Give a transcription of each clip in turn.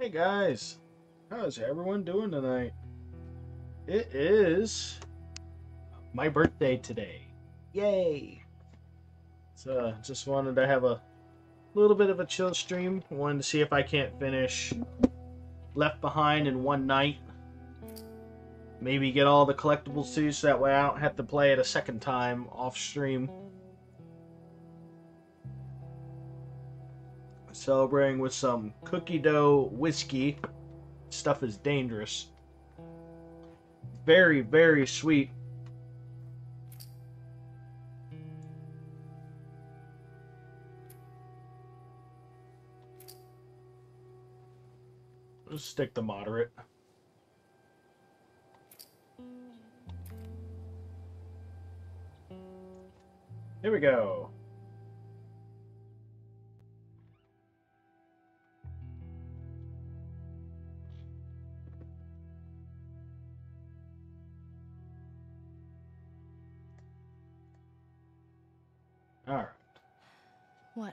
Hey guys, how's everyone doing tonight? It is my birthday today. Yay! So just wanted to have a little bit of a chill stream. Wanted to see if I can't finish Left Behind in one night. Maybe get all the collectibles too, so that way I don't have to play it a second time off stream. Celebrating with some cookie dough whiskey. Stuff is dangerous. Very, very sweet. Let's stick to moderate. Here we go. Alright. What?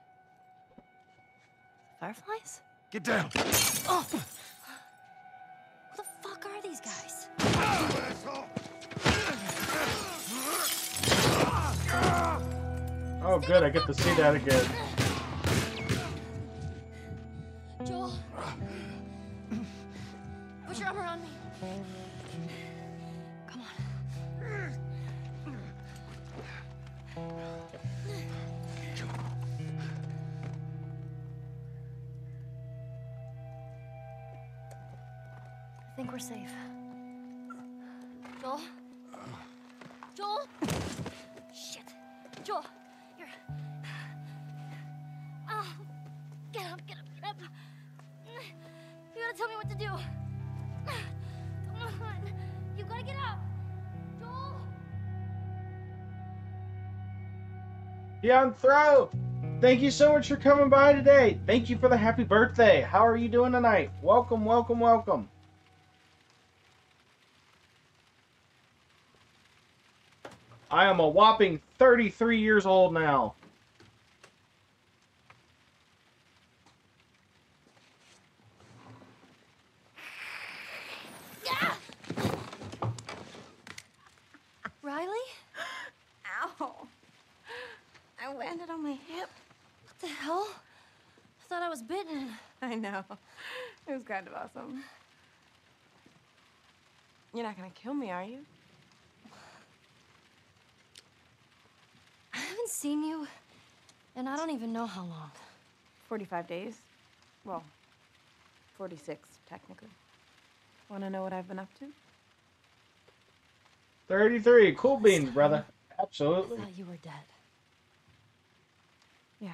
Fireflies? Get down! Oh! Who the fuck are these guys? Oh good, I get to see that again. Joel! Put your arm around me. Come on. I think we're safe. Joel? Joel? Shit. Joel, you're... Oh, get up, get up, get up. You gotta tell me what to do. Come on. You gotta get up. Joel? Beyond Throw! Thank you so much for coming by today. Thank you for the happy birthday. How are you doing tonight? Welcome, welcome, welcome. I am a whopping 33 years old now. Yeah! Riley? Ow. I landed on my hip. What the hell? I thought I was bitten. I know. It was kind of awesome. You're not gonna kill me, are you? I haven't seen you, and I don't even know how long. 45 days. Well, 46, technically. Wanna know what I've been up to? 33. Cool beans, Last brother. time, I Absolutely. thought you were dead. Yeah.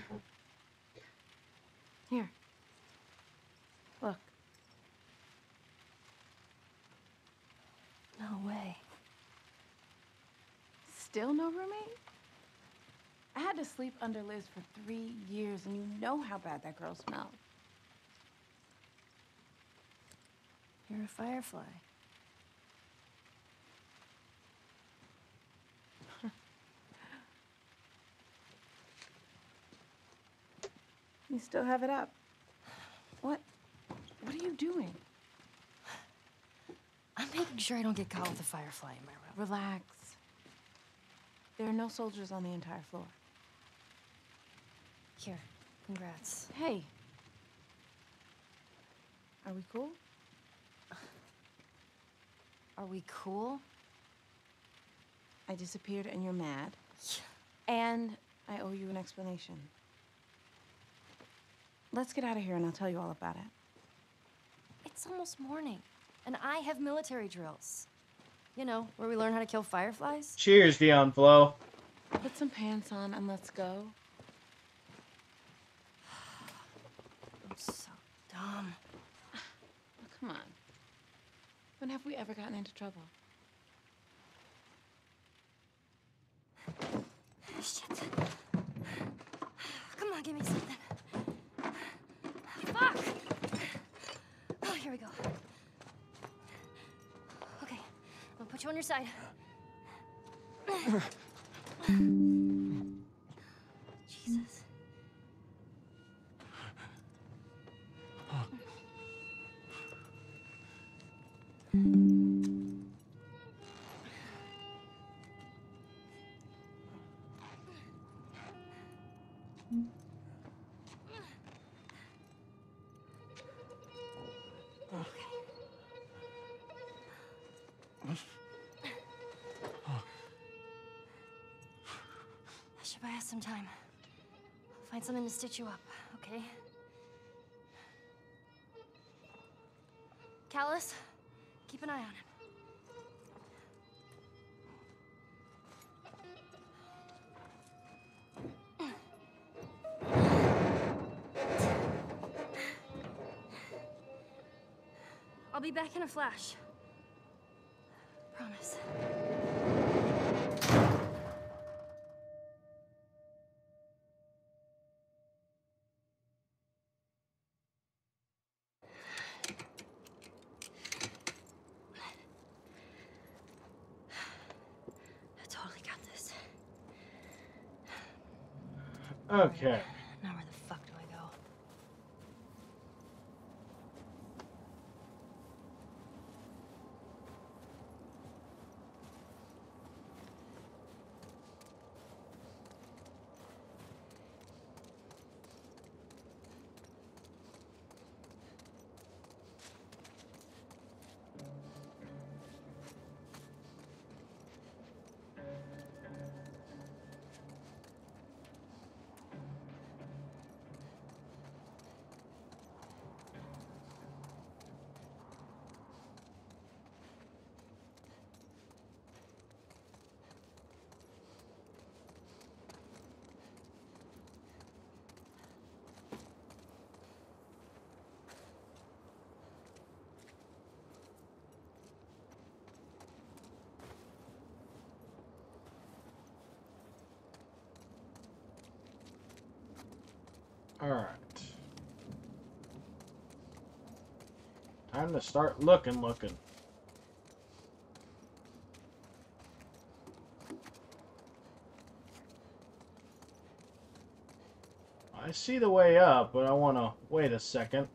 Here. Look. No way. Still no roommate? I had to sleep under Liz for 3 years, and you know how bad that girl smelled. You're a firefly. You still have it up. What are you doing? I'm making sure I don't get caught with a firefly in my room. Relax. There are no soldiers on the entire floor. Here, congrats. Hey. Are we cool? Are we cool? I disappeared and you're mad. And I owe you an explanation. Let's get out of here and I'll tell you all about it. It's almost morning, and I have military drills. You know, where we learn how to kill fireflies. Cheers, Dion Flo. Put some pants on and let's go. I'm so dumb. Oh, come on. When have we ever gotten into trouble? Shit. Come on, give me something. Fuck! Oh, here we go. Okay, I'll put you on your side. Jesus. I should buy us some time. Find something to stitch you up, okay? Callus, keep an eye on him. I'll be back in a flash. Promise. I totally got this. Okay. Now where the fuck do I go? Alright. Time to start looking. I see the way up, but I want to wait a second.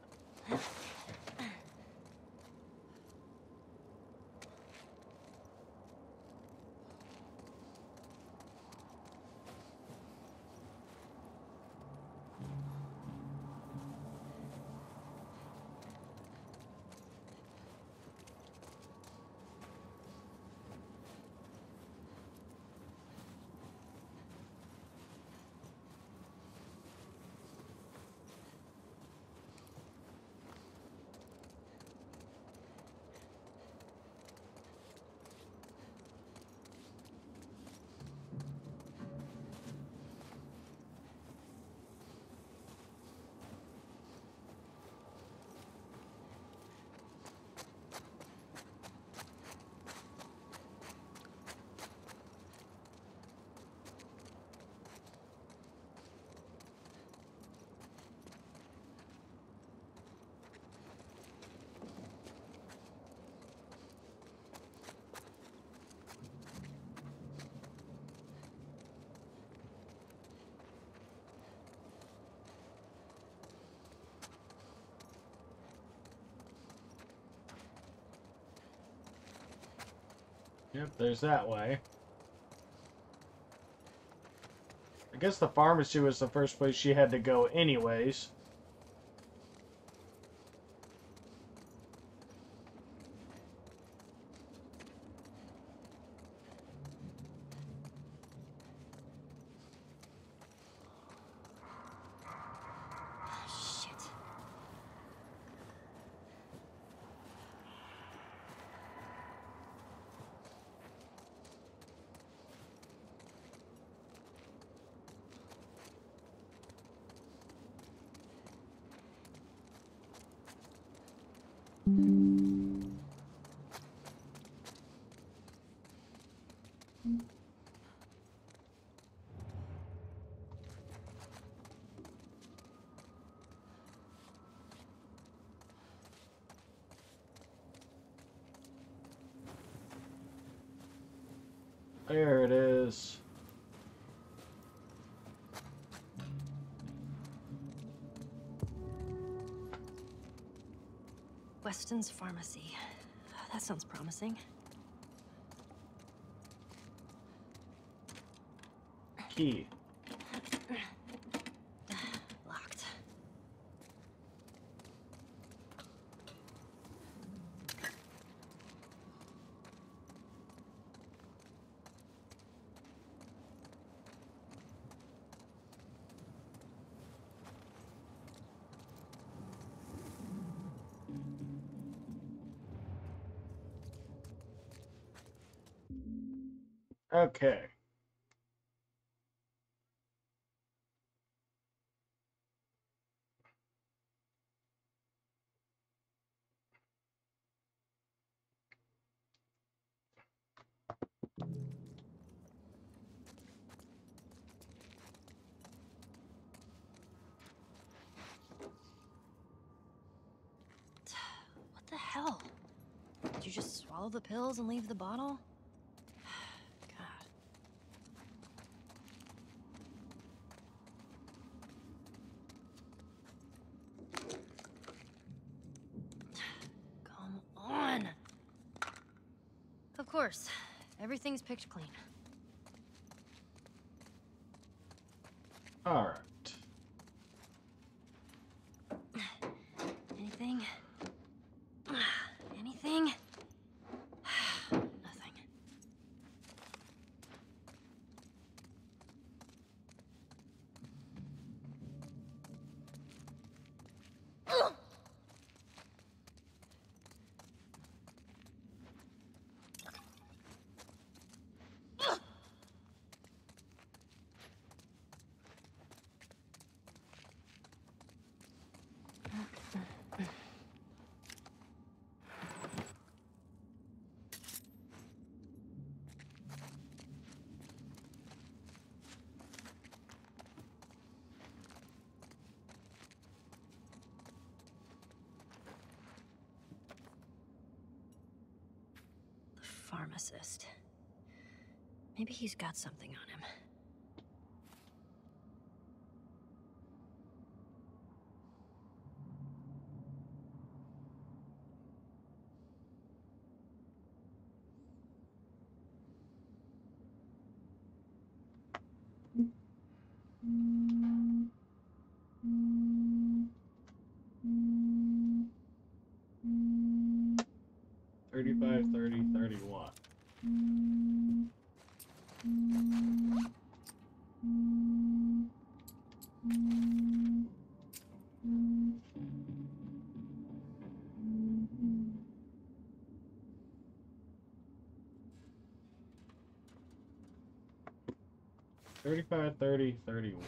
Yep, there's that way. I guess the pharmacy was the first place she had to go anyways. Shit. There it is. Weston's Pharmacy. That sounds promising. Key. Locked. Okay. What the hell? Did you just swallow the pills and leave the bottle? God. Come on. Of course. Everything's picked clean. All right. Anything? Anything? Nothing. Ugh! 'Pharmacist. Maybe he's got something on him. $35, $30, $31. $35, $30, $31.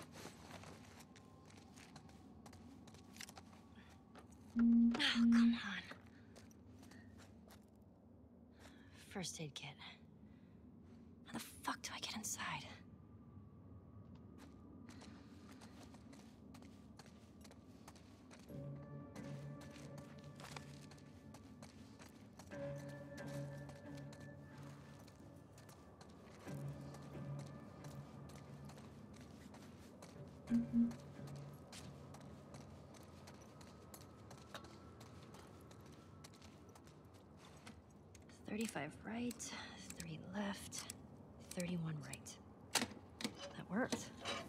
Oh, come on. First aid kit. How the fuck do I get inside? $35 right, 3 left, 31 right. That worked.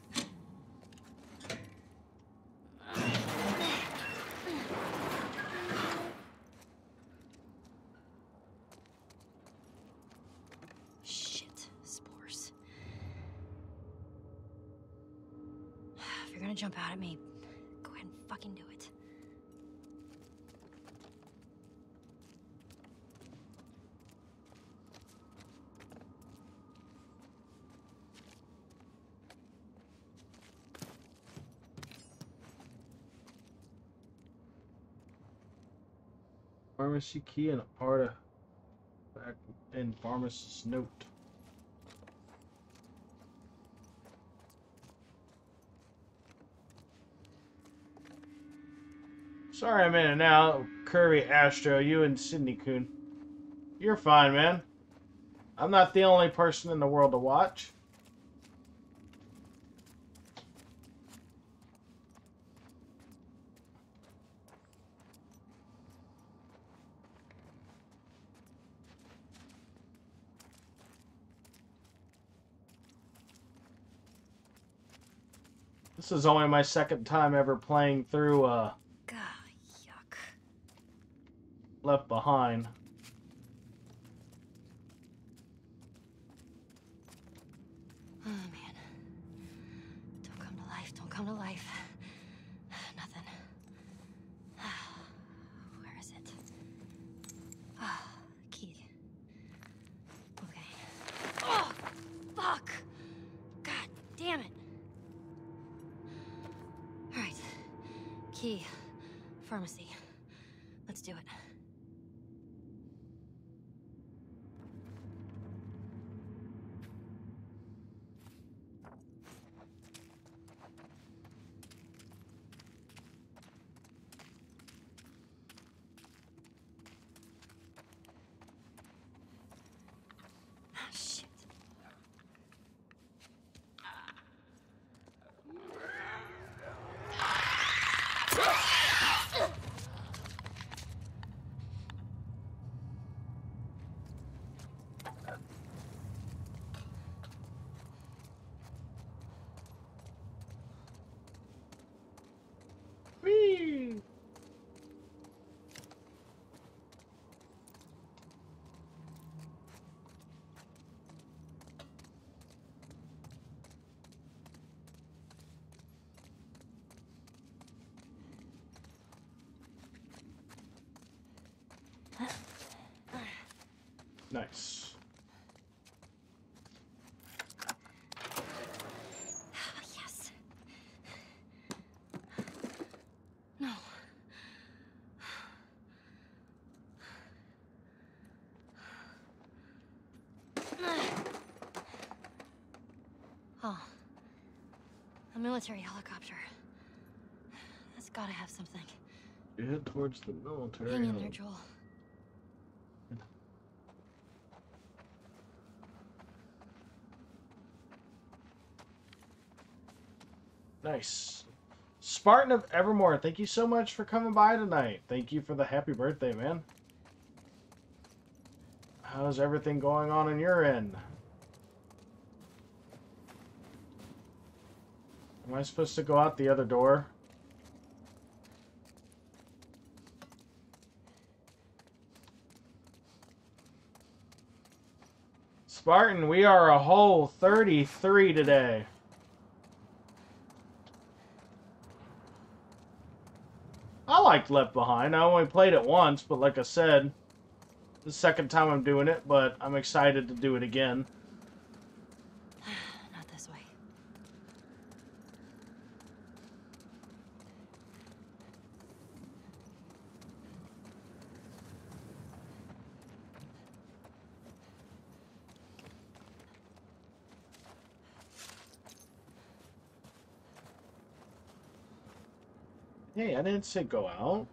Shit, spores. If you're gonna jump out at me, go ahead and fucking do it. Pharmacy key and a part of back in pharmacist's note. Sorry I'm in and out, Kirby, Astro, you and Sydney Coon. You're fine, man. I'm not the only person in the world to watch. This is only my second time ever playing through God, yuck. Left Behind. Oh, man. Don't come to life. Don't come to life. Nothing. Where is it? Ah, key. Okay. Oh, fuck! God damn it. All right. Key. Pharmacy. Let's do it. Ah, shit. Whee! Nice. Yes. No. Oh. A military helicopter. That's gotta have something. You head towards the military. Hang in there, Joel. Nice. Spartan of Evermore, thank you so much for coming by tonight. Thank you for the happy birthday, man. How's everything going on your end? Am I supposed to go out the other door? Spartan, we are a whole 33 today. I liked Left Behind. I only played it once, but like I said, the second time I'm doing it, but I'm excited to do it again. Not this way. Hey, I didn't say go out.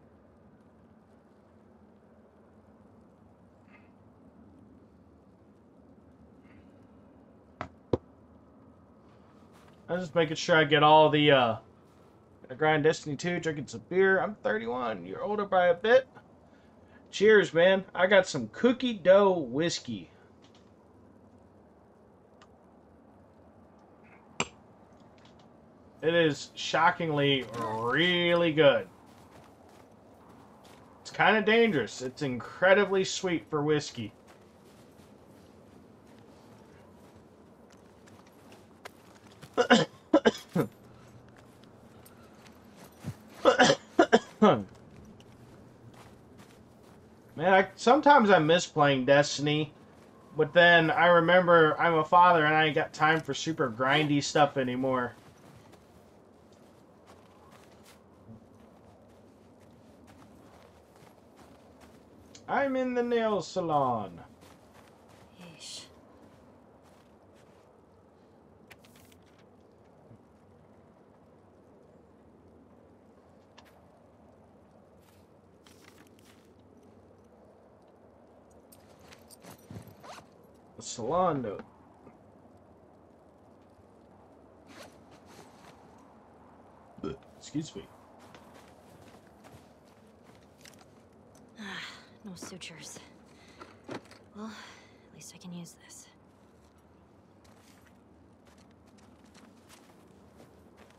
I'm just making sure I get all the, I grind Destiny 2, drinking some beer. I'm 31. You're older by a bit. Cheers, man. I got some cookie dough whiskey. It is shockingly really good. It's kind of dangerous. It's incredibly sweet for whiskey. Man, sometimes I miss playing Destiny, but then I remember I'm a father and I ain't got time for super grindy stuff anymore. I'm in the nail salon. Yeesh. The salon note. Excuse me. No sutures. Well, at least I can use this.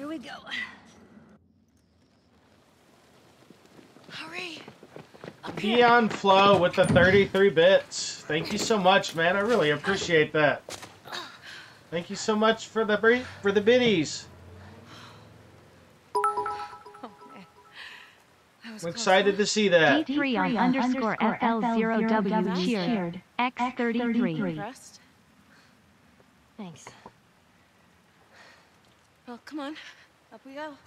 we go. Hurry. Up here. Peon Flow with the 33 bits. Thank you so much, man. I really appreciate that. Thank you so much for the biddies. Oh, man. That was I'm close, excited huh? to see that. D3 on underscore FL0W cheered. X33. Impressed? Thanks. Well, come on. Up we go.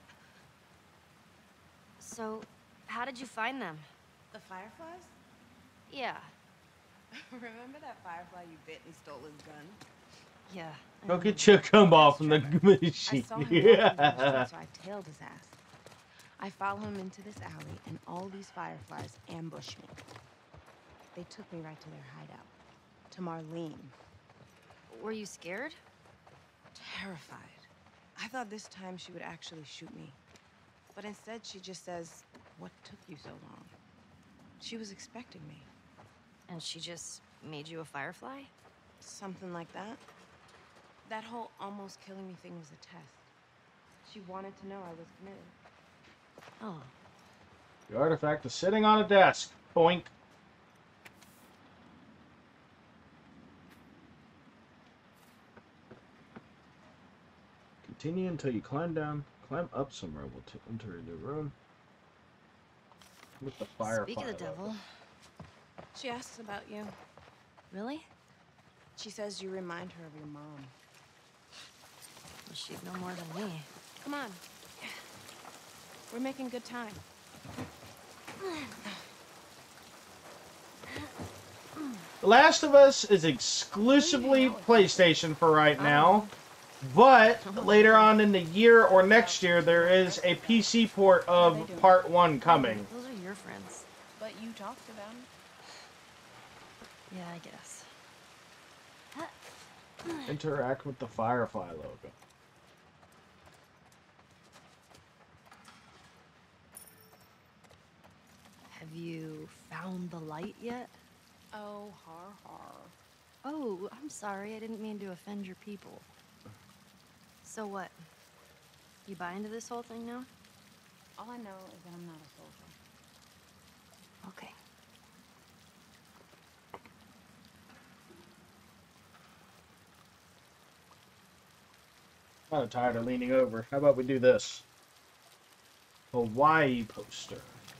So, how did you find them? The fireflies? Yeah. Remember that firefly you bit and stole his gun? Yeah. Go get your gumball from the I machine. saw him walking down the Yeah. street, so I tailed his ass. I follow him into this alley, and all these fireflies ambush me. They took me right to their hideout. To Marlene. Were you scared? Terrified. I thought this time she would actually shoot me. But instead, she just says, "What took you so long?" She was expecting me. And she just made you a firefly? Something like that. That whole almost killing me thing was a test. She wanted to know I was committed. Oh. The artifact is sitting on a desk. Boink. Continue until you climb up somewhere. We'll enter a new room. With the firefly. Speak of the devil. She asks about you. Really? She says you remind her of your mom. Well, she'd know more than me. Come on. We're making good time. The Last of Us is exclusively PlayStation for right now, but later on in the year or next year, there is a PC port of Part 1 coming. Those are your friends. But you talk to them. Yeah, I guess. Interact with the Firefly logo. Have you found the light yet? Oh, har har. Oh, I'm sorry. I didn't mean to offend your people. So what? You buy into this whole thing now? All I know is that I'm not a soldier. Okay. I'm tired of leaning over. How about we do this? Hawaii poster.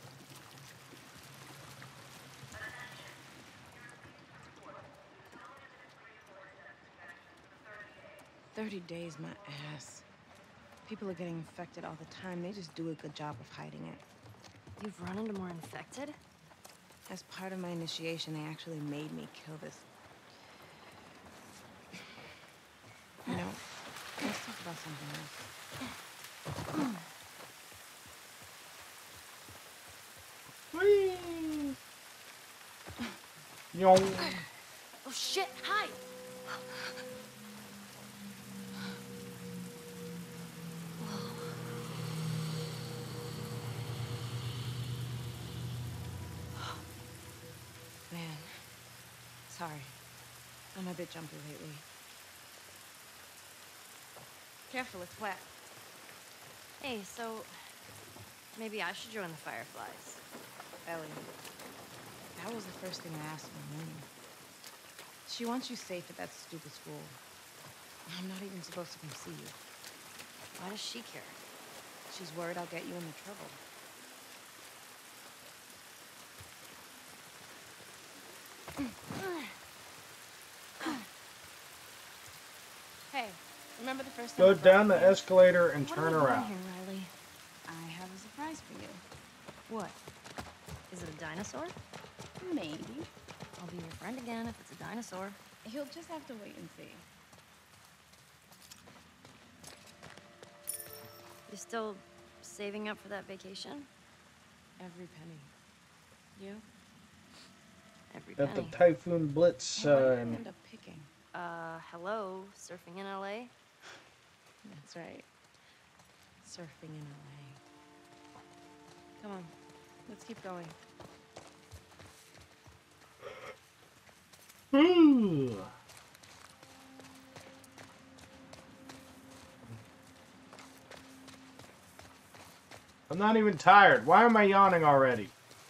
"30 days, my ass. People are getting infected all the time. They just do a good job of hiding it. You've run into more infected? As part of my initiation, they actually made me kill this. You know, let's talk about something else. Whee! Yong. Oh shit, hi! Man, sorry. I'm a bit jumpy lately. Careful, it's wet. Hey, so maybe I should join the Fireflies. Ellie, that was the first thing I asked Marlene. She wants you safe at that stupid school. I'm not even supposed to come see you. Why does she care? She's worried I'll get you into trouble. Hey, remember the first time Go I brought down you the here? escalator and What turn are we doing around. here, Riley? I have a surprise for you. What? Is it a dinosaur? Maybe. I'll be your friend again if it's a dinosaur. You'll just have to wait and see. You still saving up for that vacation? Every penny. You? Every Got the penny. Typhoon Blitz And what did you sign. end up picking? Hello, surfing in LA? That's right. Surfing in LA. Come on, let's keep going. Ooh. I'm not even tired. Why am I yawning already?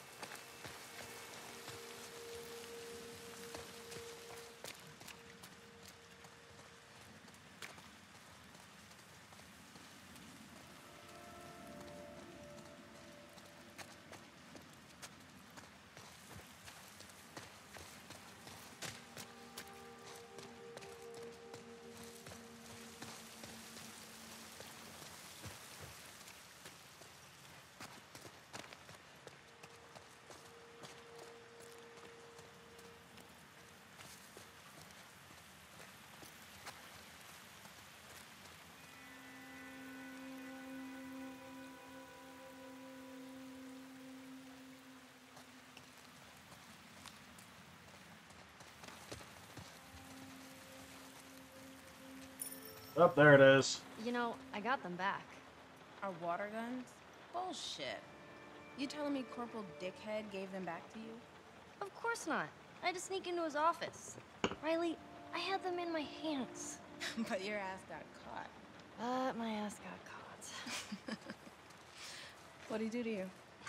Oh, there it is. You know, I got them back. Our water guns? Bullshit. You telling me Corporal Dickhead gave them back to you? Of course not. I had to sneak into his office. Riley, I had them in my hands. But your ass got caught. But my ass got caught. What'd he do to you?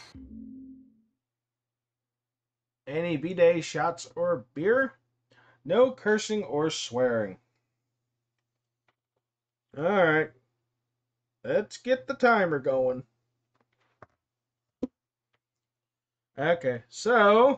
Any B-Day shots or beer? No cursing or swearing. Alright. Let's get the timer going. Okay, so...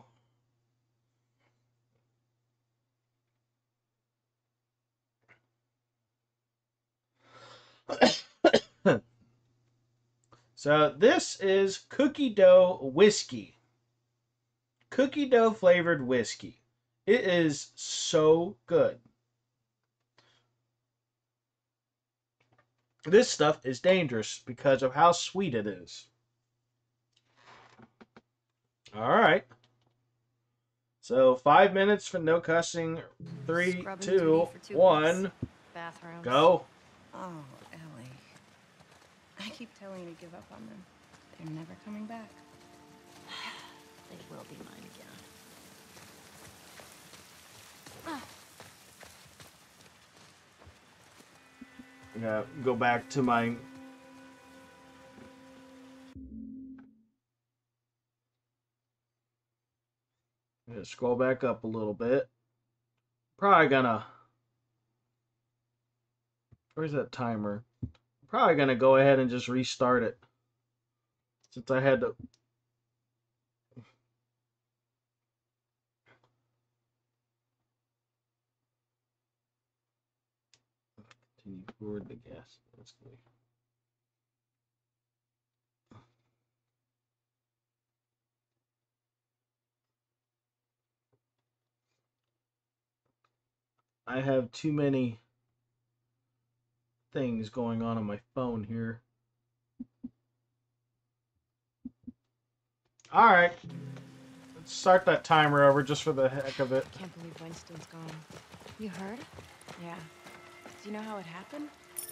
So this is cookie dough whiskey. Cookie dough flavored whiskey. It is so good. This stuff is dangerous because of how sweet it is. Alright. So 5 minutes for no cussing. 3, Scrubbing 2, duty for 2 1, weeks. Bathrooms. go. Oh, Ellie. I keep telling you to give up on them. They're never coming back. They will be mine again. Yeah, go back to my... Scroll back up a little bit. Probably gonna... Where's that timer? Probably gonna go ahead and just restart it. Since I had to... Continue forward the gas. That's good. I have too many things going on my phone here. Alright. Let's start that timer over just for the heck of it. Can't believe Winston's gone. You heard? Yeah. Do you know how it happened?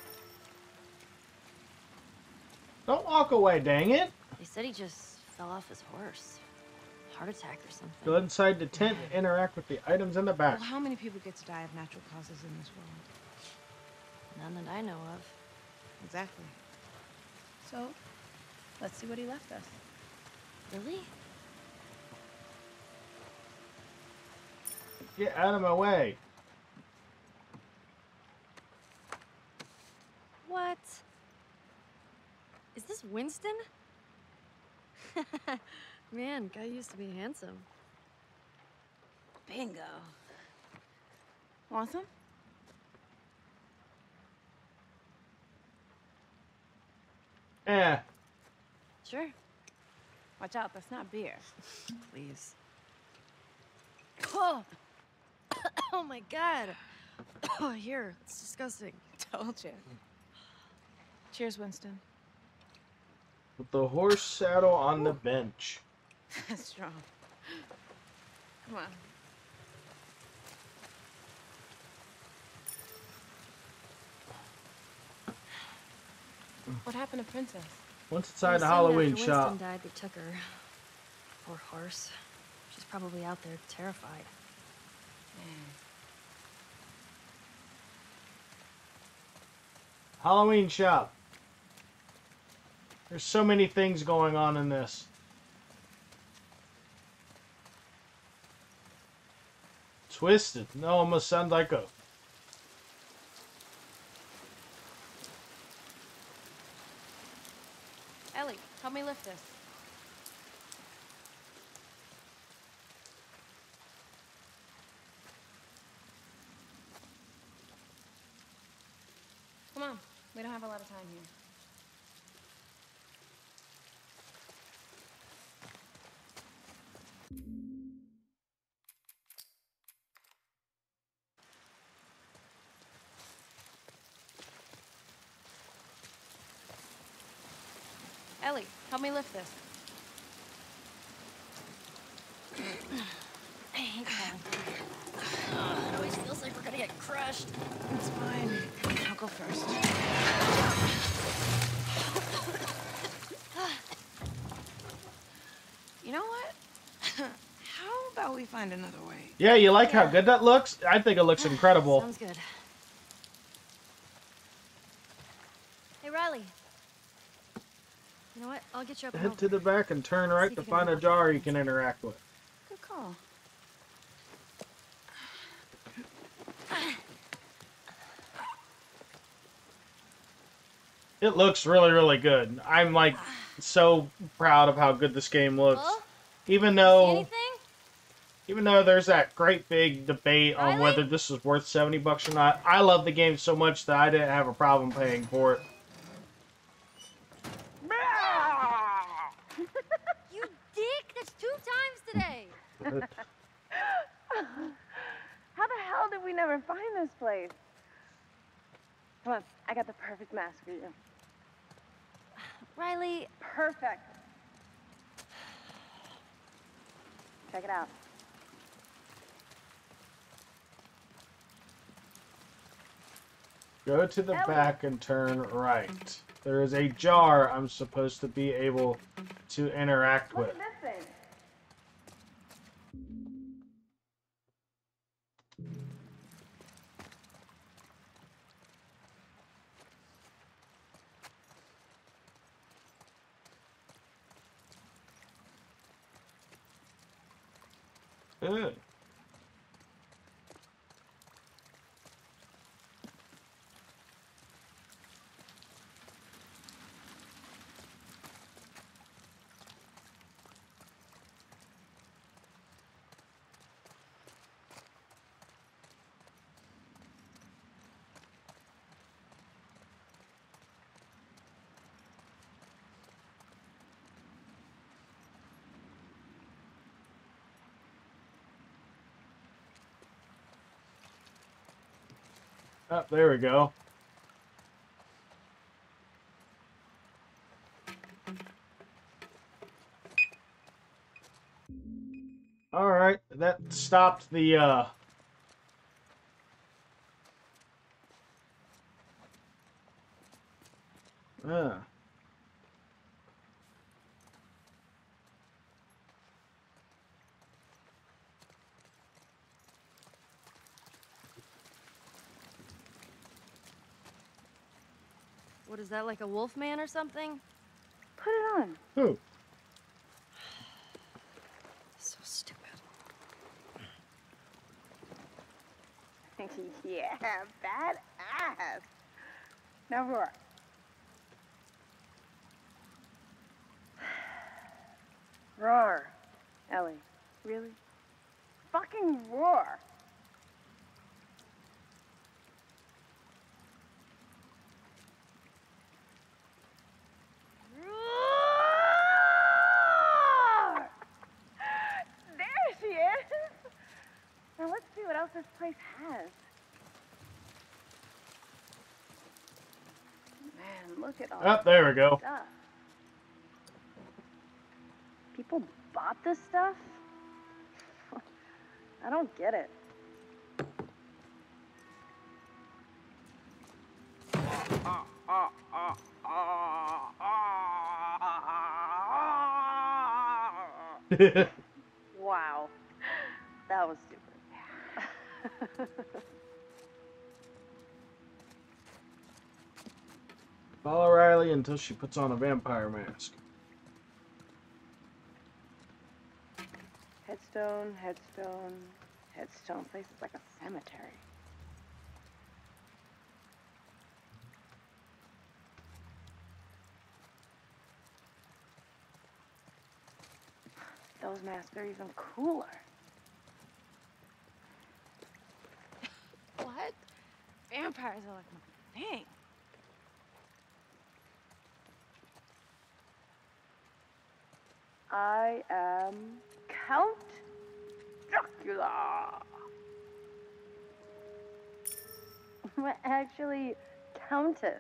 Don't walk away, dang it. They said he just fell off his horse. Heart attack or something. Go inside the tent and interact with the items in the back. Well, how many people get to die of natural causes in this world? None that I know of. Exactly. So, let's see what he left us. Really? Get out of my way. What? Is this Winston? Man, guy used to be handsome. Bingo. Want some? Eh. Sure. Watch out, that's not beer. Please. Oh! Oh my god! Oh, here. It's disgusting. Told you. Cheers, Winston. With the horse saddle on the bench. That's strong. Come on. What happened to Princess? Once inside the Soon Halloween after shop. Winston died, they took her. Poor horse. She's probably out there terrified. Halloween shop. There's so many things going on in this. Twisted. No, almost sound like a... Ellie, help me lift this. Come on, we don't have a lot of time here. Ellie, help me lift this. I hate that. It always feels like we're gonna get crushed. It's fine. I'll go first. You know what? How about we find another way? Yeah, you like how good that looks? I think it looks incredible. Sounds good. Hey, Riley. You know what? I'll get you up and Head to over. the back and turn right See to if you can find a unlock jar it. you can interact with. Good call. It looks really, really good. I'm like so proud of how good this game looks. Hello? Even See though anything? there's that great big debate on Riley? whether this is worth $70 or not, I love the game so much that I didn't have a problem paying for it. You dick! That's 2 times today! How the hell did we never find this place? Come on, I got the perfect mask for you. Riley, Perfect. Check it out. Go to the Ellie. back and turn right. There is a jar I'm supposed to be able to interact Look with. at this thing. Good. Oh, there we go. Alright, that stopped the, what is that, like a wolf man or something? Put it on. Who? So stupid. Yeah, badass. Now roar. Roar. Ellie, really? Fucking roar. Roar! There she is. Now let's see what else this place has. Man, look at all Oh, there we go. this stuff. People bought this stuff? I don't get it. Wow. That was stupid. Follow Riley until she puts on a vampire mask. Headstone, headstone, headstone. Place is like a cemetery. Those masks are even cooler. What? Vampires are like my thing. I am Count Dracula. Actually, Countess.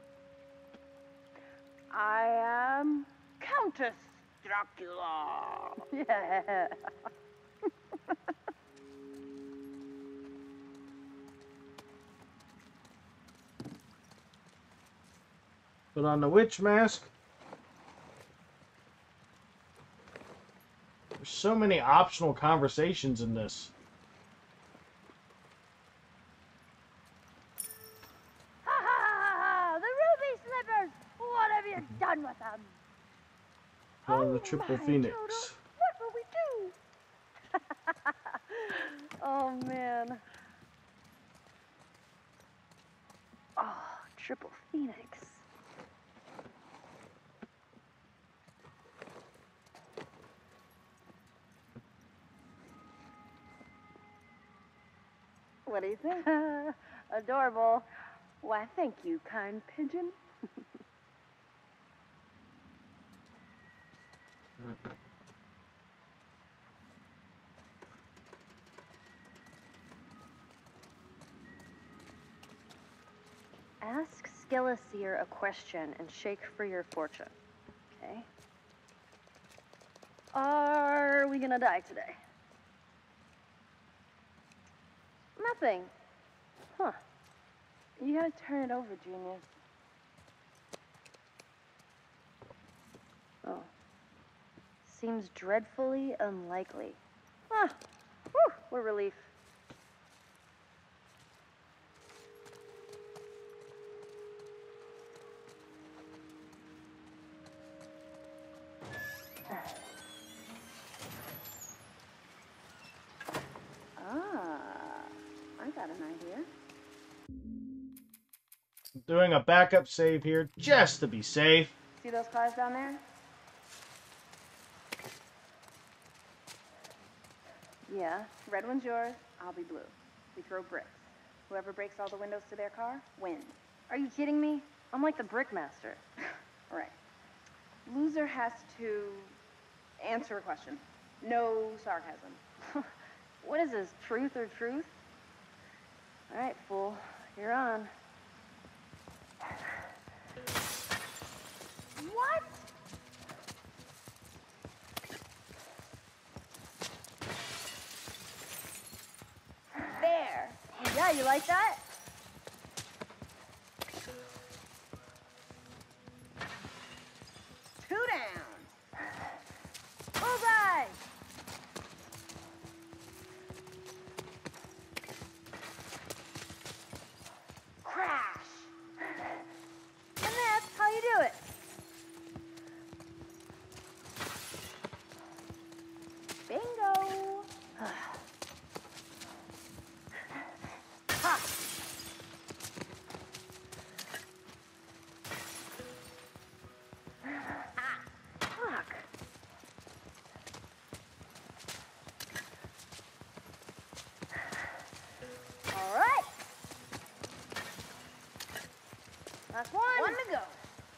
I am Countess Dracula. Yeah. Put on the witch mask. There's so many optional conversations in this. Ha ha ha ha! The ruby slippers! What have you done with them? One of the triple my, phoenix. Toto, what will we do? Oh man. Oh, triple phoenix. What do you think? Adorable. Why, thank you, kind pigeon. Ask Skeleseer a question and shake for your fortune. Okay? Are we gonna die today? Nothing. Huh. You gotta turn it over, genius. Oh. Seems dreadfully unlikely. Ah. Whew, what a relief. I got an idea. Doing a backup save here just to be safe. See those cars down there? Yeah, red one's yours, I'll be blue. We throw bricks. Whoever breaks all the windows to their car, wins. Are you kidding me? I'm like the brickmaster. All right. Loser has to answer a question. No sarcasm. What is this, truth or truth? All right, fool, you're on. What? There. Yeah, you like that? Two down. Bullseye! Crash! And that's how you do it. Bingo! Ha! Fuck. All right. Last one. One to go.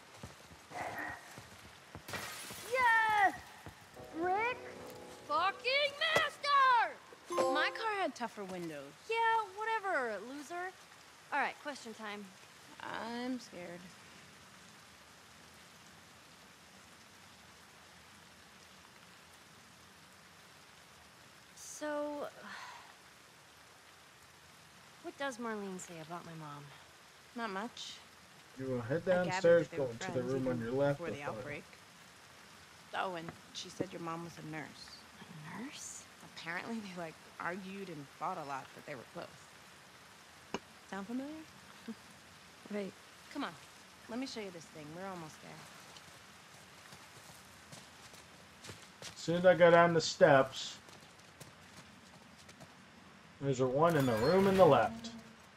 Yes! Rick? Fucking master! My car had tougher windows. Yeah, whatever, loser. All right, question time. I'm scared. So, what does Marlene say about my mom? Not much. You will head I gathered downstairs, that they go were into the friends room on even your left. before the outbreak. Oh, and she said your mom was a nurse. A nurse? Apparently they, like, argued and fought a lot, but they were close. Sound familiar? Right. Come on. Let me show you this thing. We're almost there. As soon as I go down the steps, there's a one in the room in the left.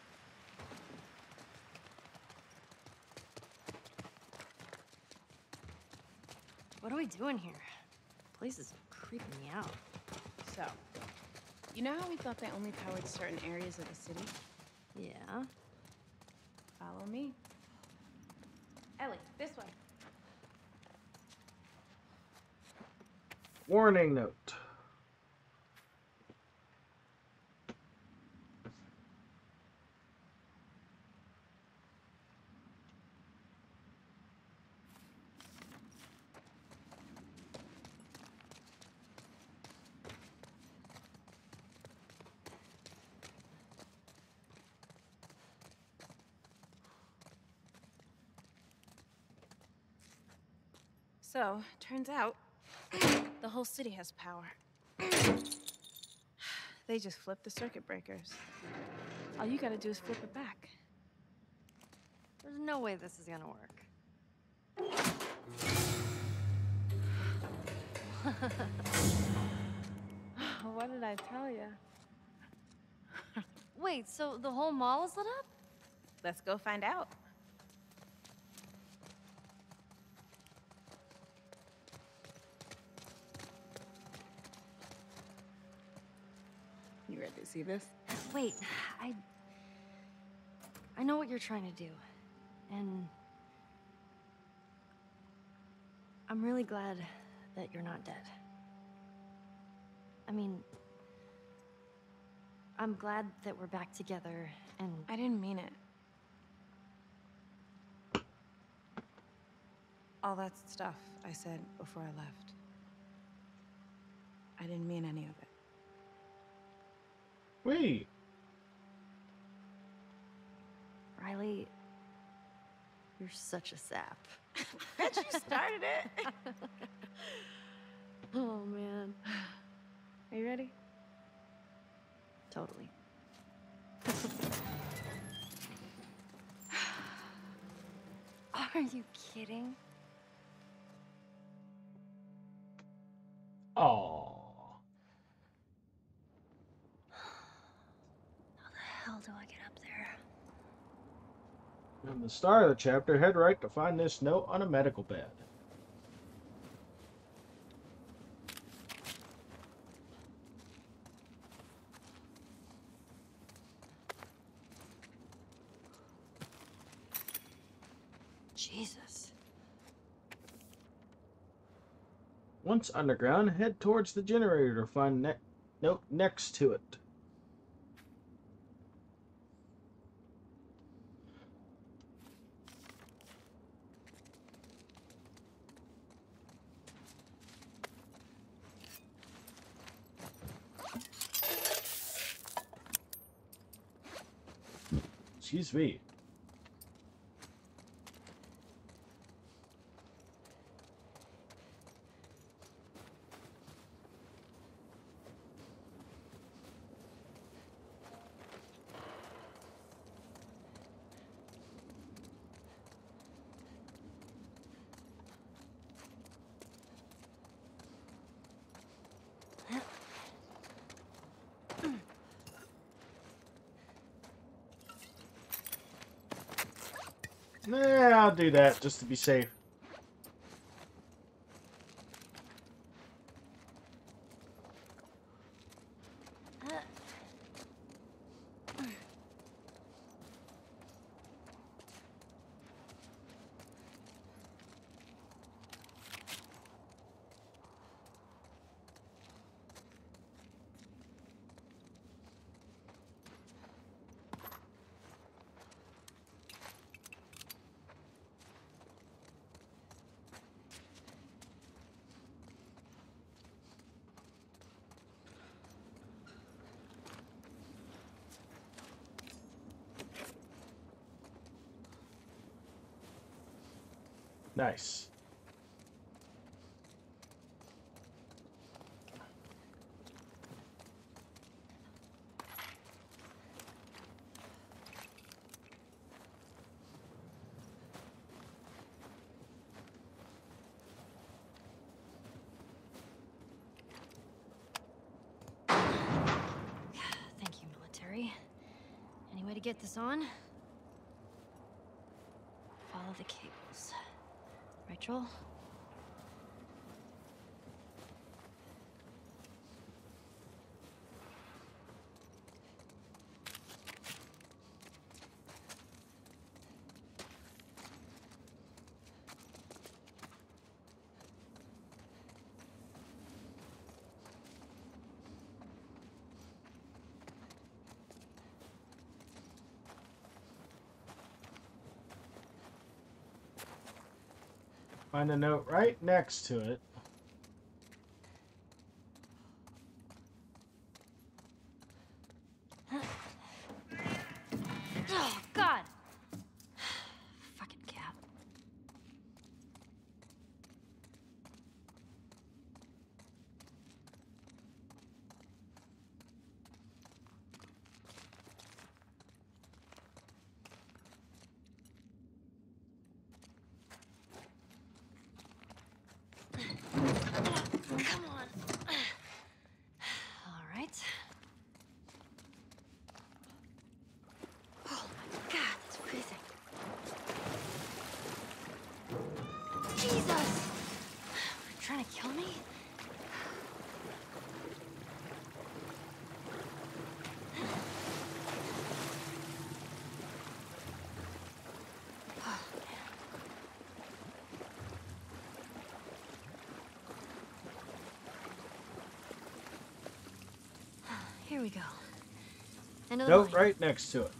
What are we doing here? The place is creeping me out. So, you know how we thought they only powered certain areas of the city? Yeah. Follow me. Ellie, this way. Warning note. So, turns out, the whole city has power. They just flip the circuit breakers. All you gotta do is flip it back. There's no way this is gonna work. What did I tell you? Wait, so the whole mall is lit up? Let's go find out. You ready to see this? Wait, I know what you're trying to do. And I'm really glad that you're not dead. I mean, I'm glad that we're back together and I didn't mean it. All that stuff I said before I left. I didn't mean any of it. Wait. Riley, you're such a sap. Bet you started it. Oh, man. Are you ready? Totally. Are you kidding? Aww. How the hell do I get up there? In the start of the chapter, head right to find this note on a medical bed. Jesus. Once underground, head towards the generator to find note next to it. Excuse me. Nah, I'll do that just to be safe. Nice. to get this on. Follow the cables. Right, Joel? Find a note right next to it. Oh, God! Fucking cat. Come on. All right. Oh my God, that's freezing. Jesus! You're trying to kill me? Oh, man. Here we go. End of the Note line. right next to it.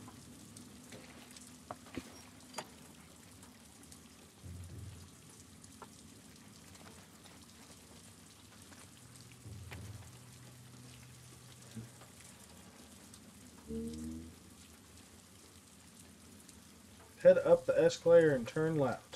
Head up the escalator and turn left.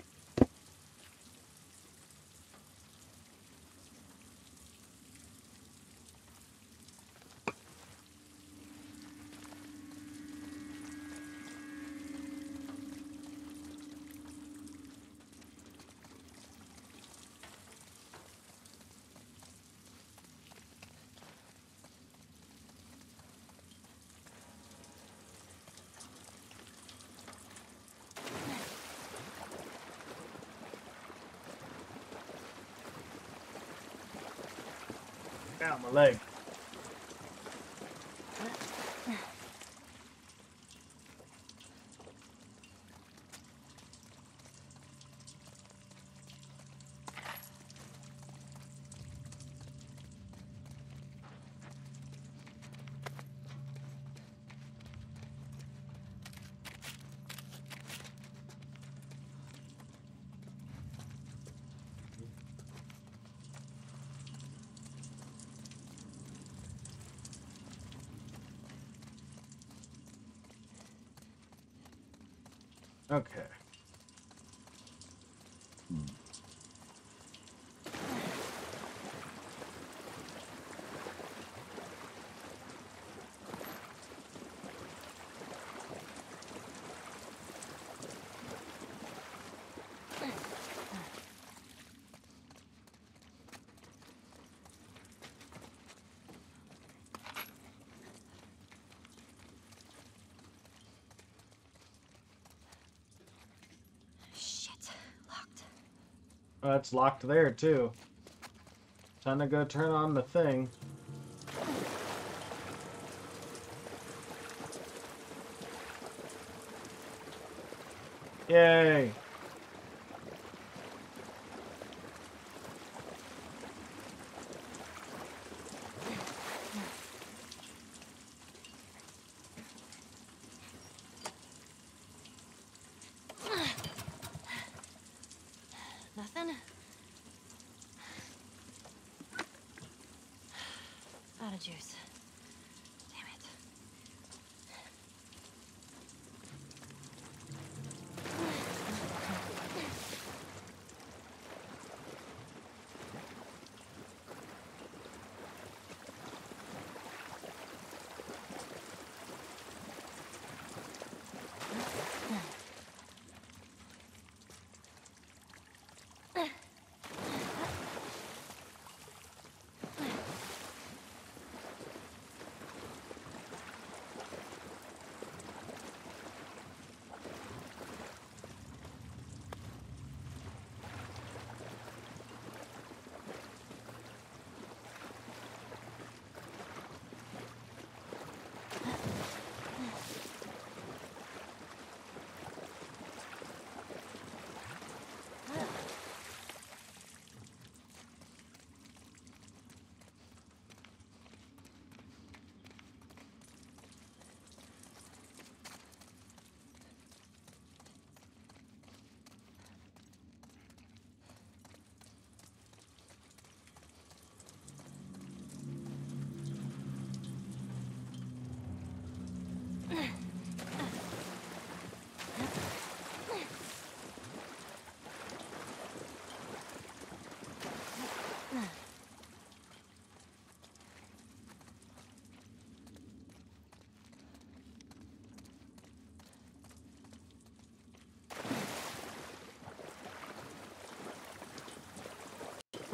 Down my leg. Okay. Shit. Locked. Oh, it's locked there too. Time to go turn on the thing. Yay! Nothing? Out of juice. Damn it.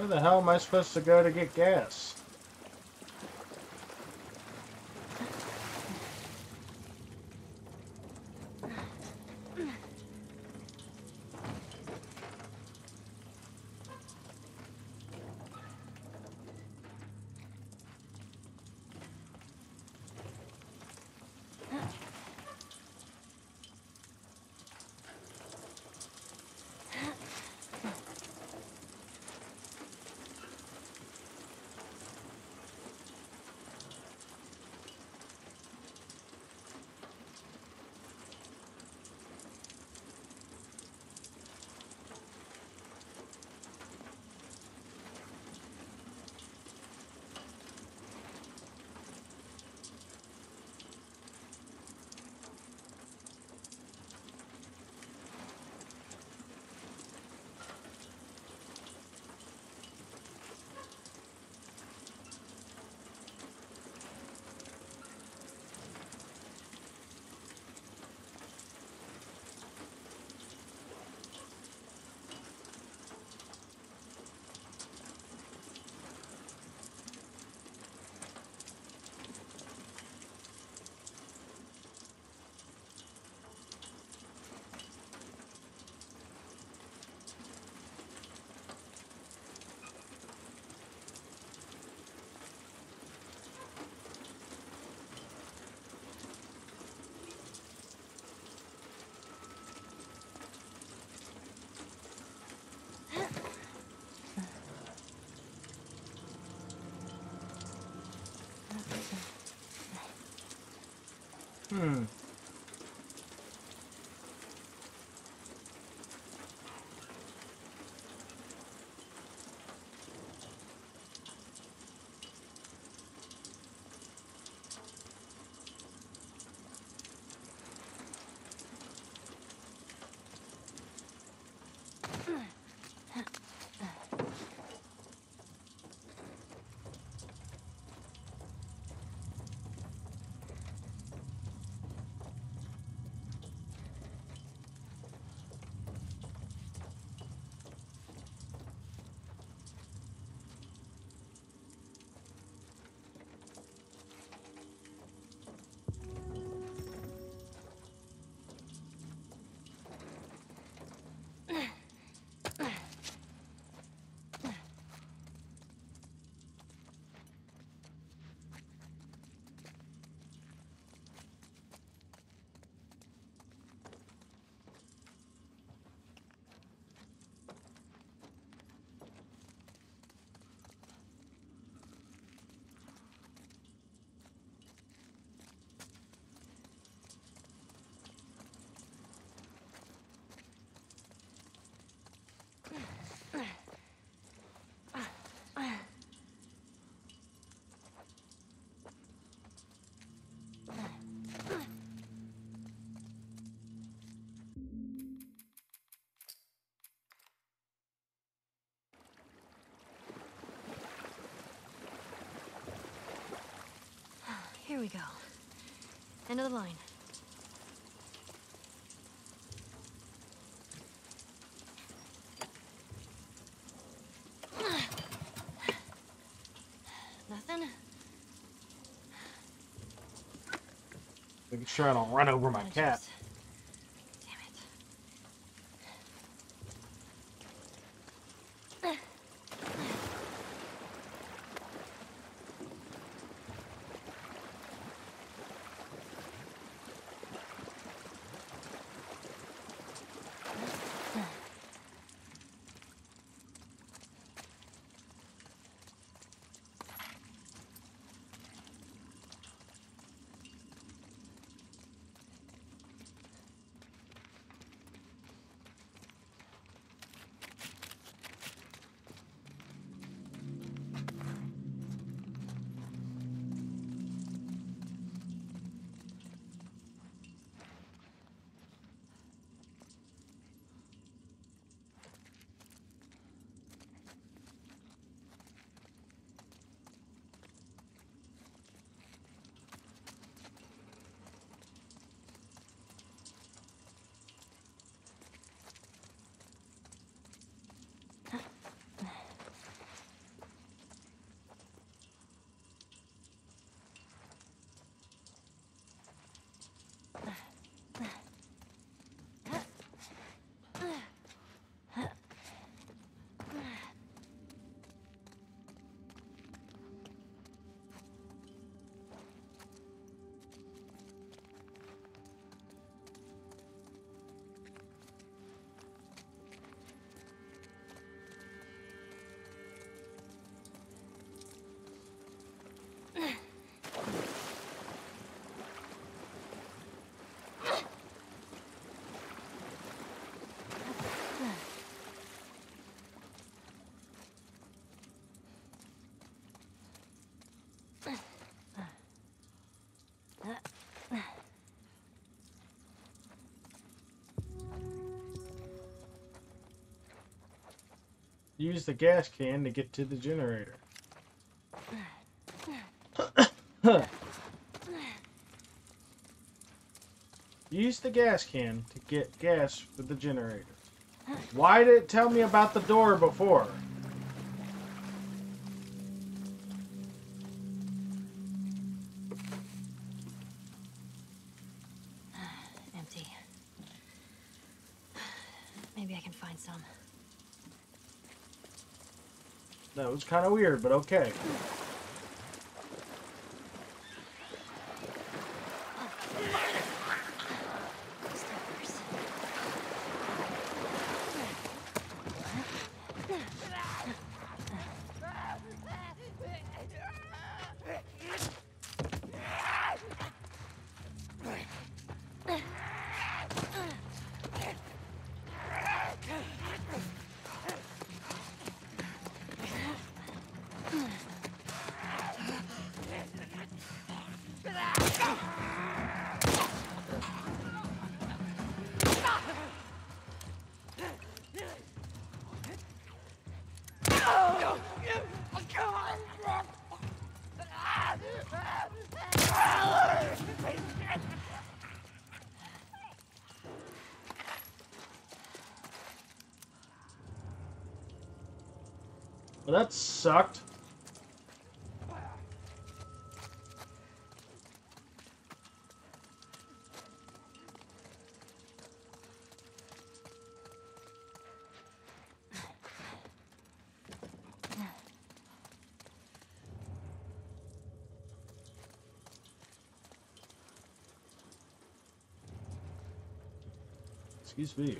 Where the hell am I supposed to go to get gas? Hmm. Here we go. End of the line. Nothing? Making sure I don't run over my cat. Damn it. use the gas can to get to the generator. Use the gas can to get gas for the generator. Why did it tell me about the door before? Empty. Maybe I can find some. That was kind of weird, but okay. Steppers. Well, that sucked. Excuse me.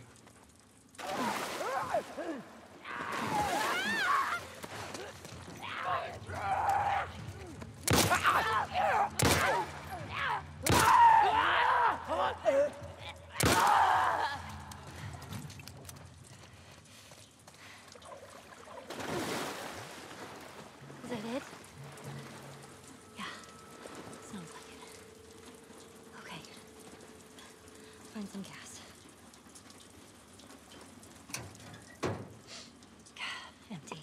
Is that it? Yeah. Sounds like it. Okay. Find some gas. Empty.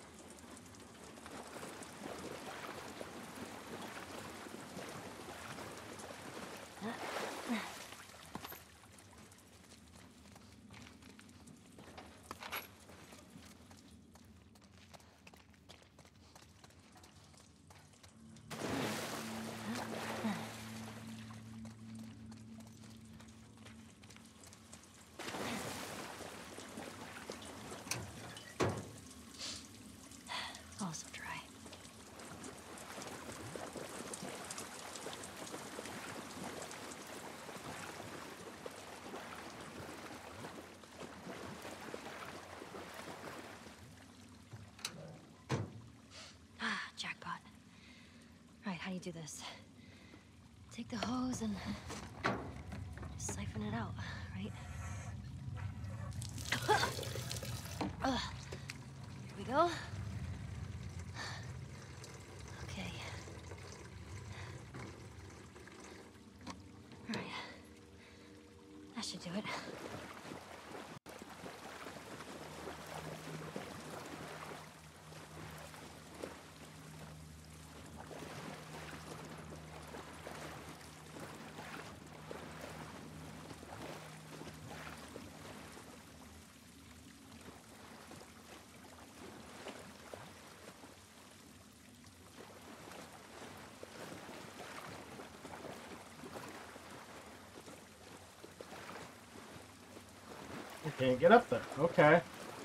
Also dry. Ah, jackpot. Right, how do you do this? Take the hose and just siphon it out, right? Here we go. Okay. All right. That should do it. I can't get up there. Okay.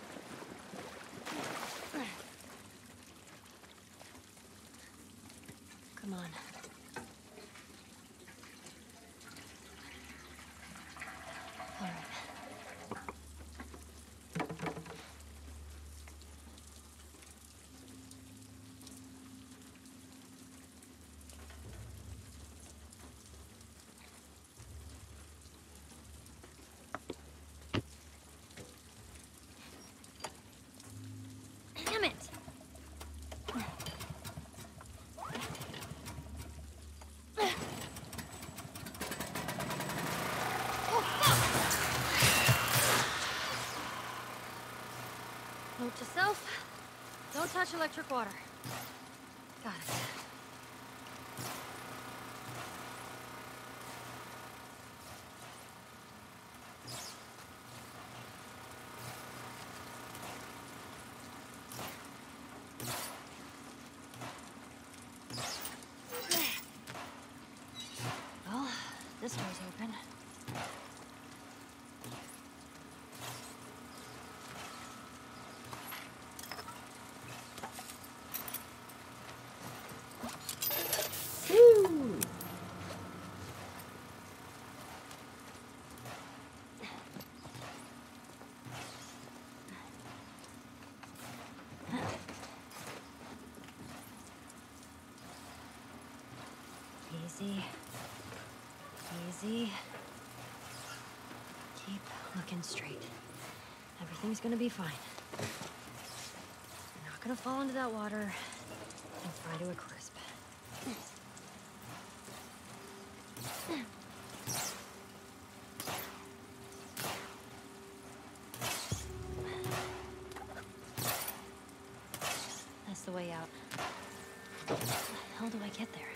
Come on. All right. Damn it! fresh electric water. Got it. Well, this door's open. Woo! Easy. Easy. Keep looking straight. Everything's gonna be fine. You're not gonna fall into that water and fry to a crisp. That's the way out. How do I get there?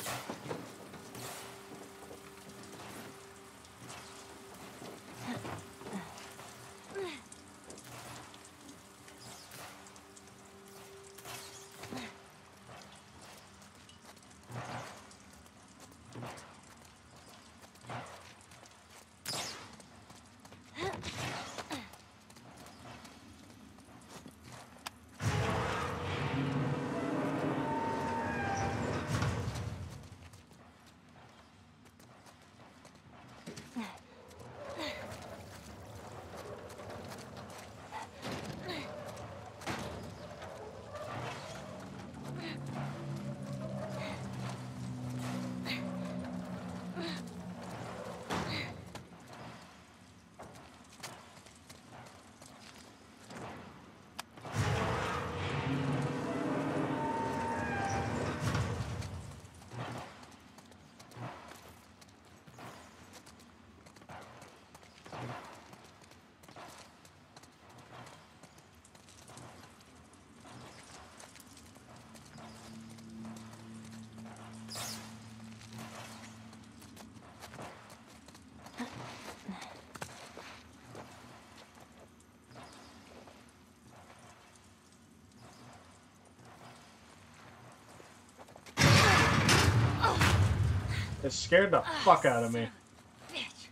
It scared the fuck out of me. Bitch.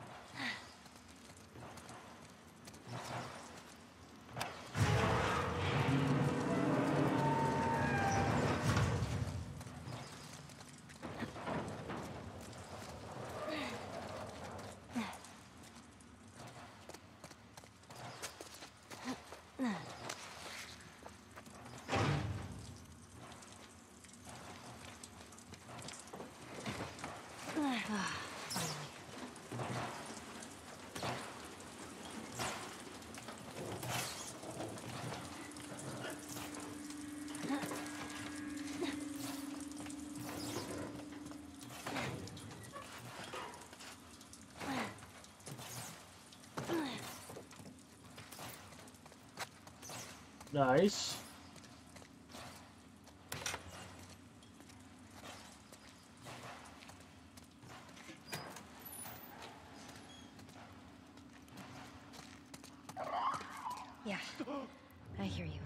Nice. Yeah, I hear you.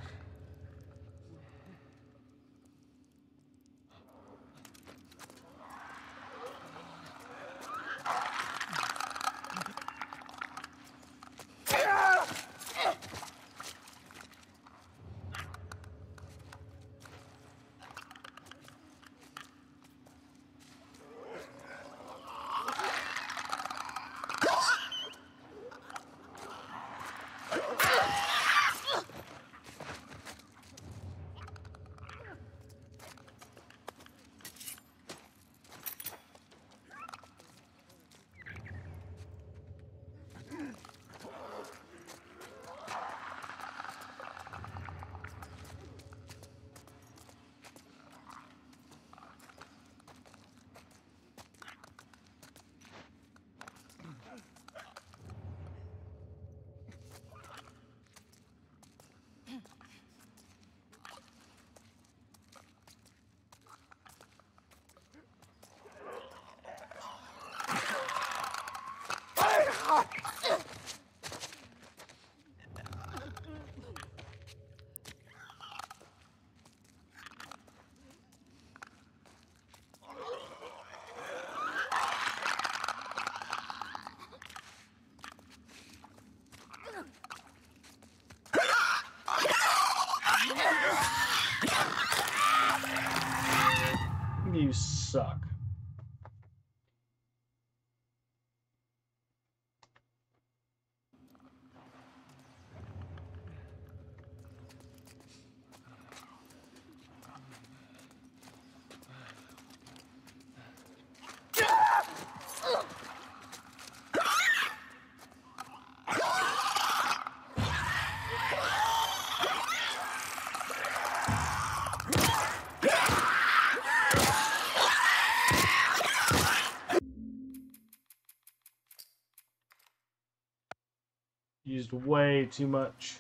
You suck. Used way too much.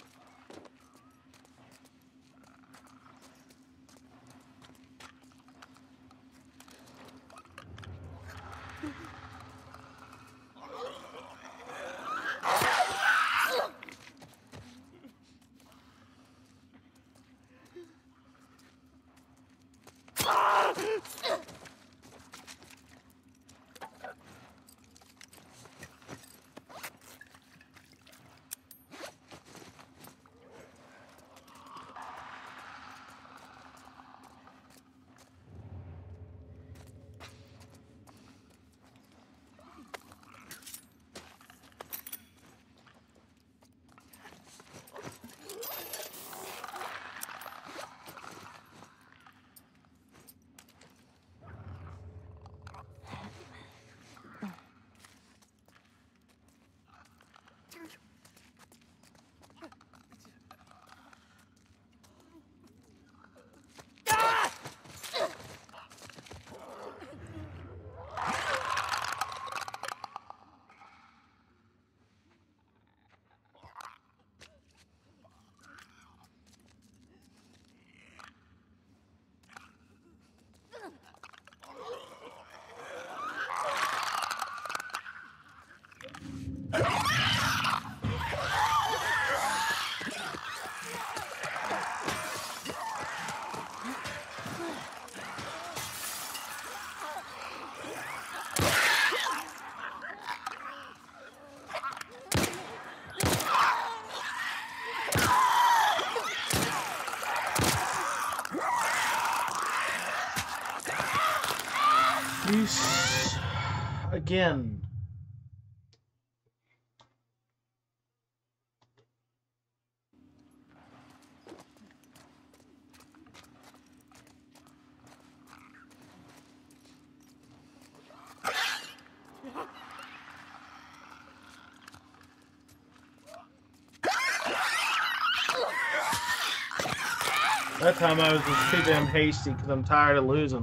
Again. That time I was just too damn hasty because I'm tired of losing.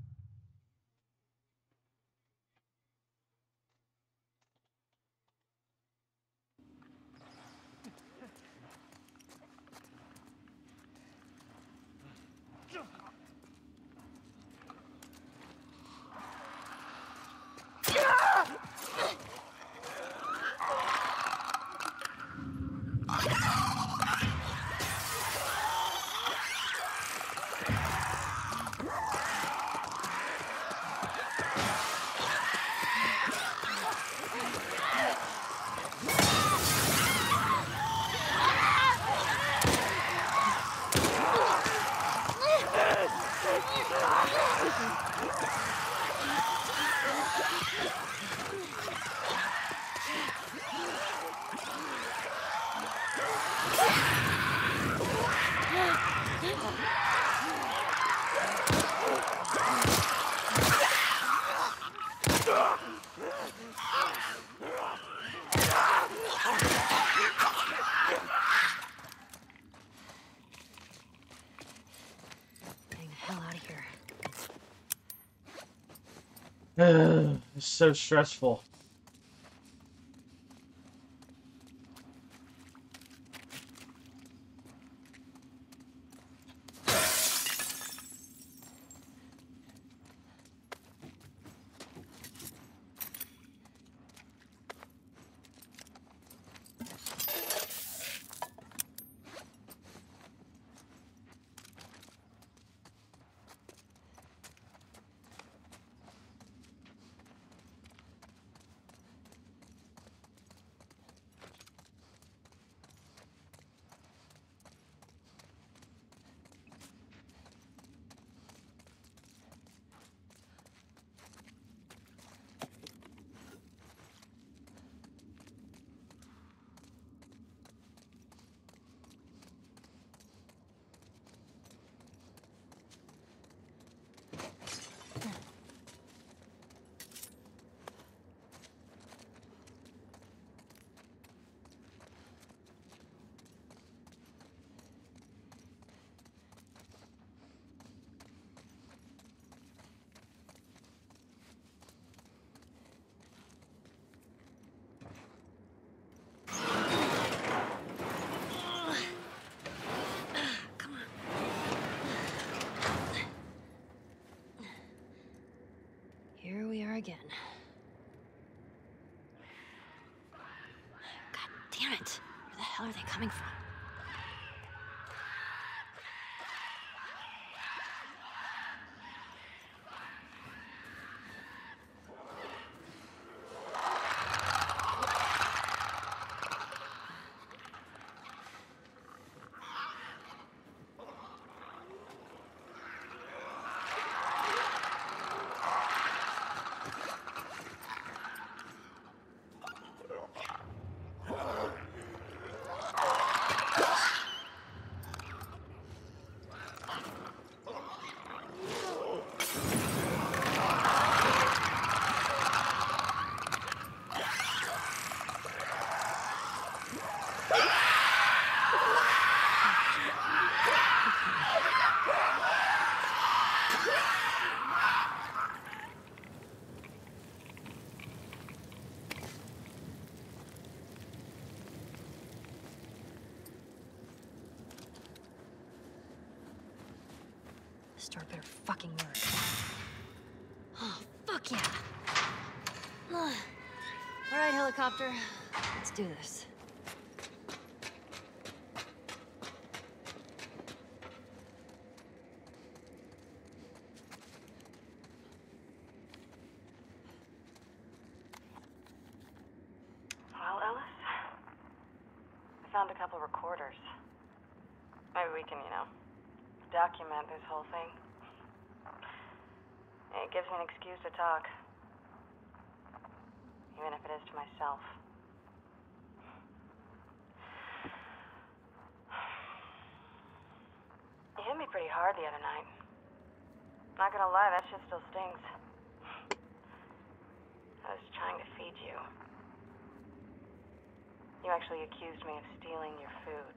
It's so stressful. again. God damn it. Where the hell are they coming from? This door better fucking work. Oh, fuck yeah. All right, helicopter. Let's do this. Well, Ellis, I found a couple recorders. Maybe we can, document this whole thing. It gives me an excuse to talk. Even if it is to myself. You hit me pretty hard the other night. Not gonna lie, that shit still stings. I was trying to feed you. You actually accused me of stealing your food.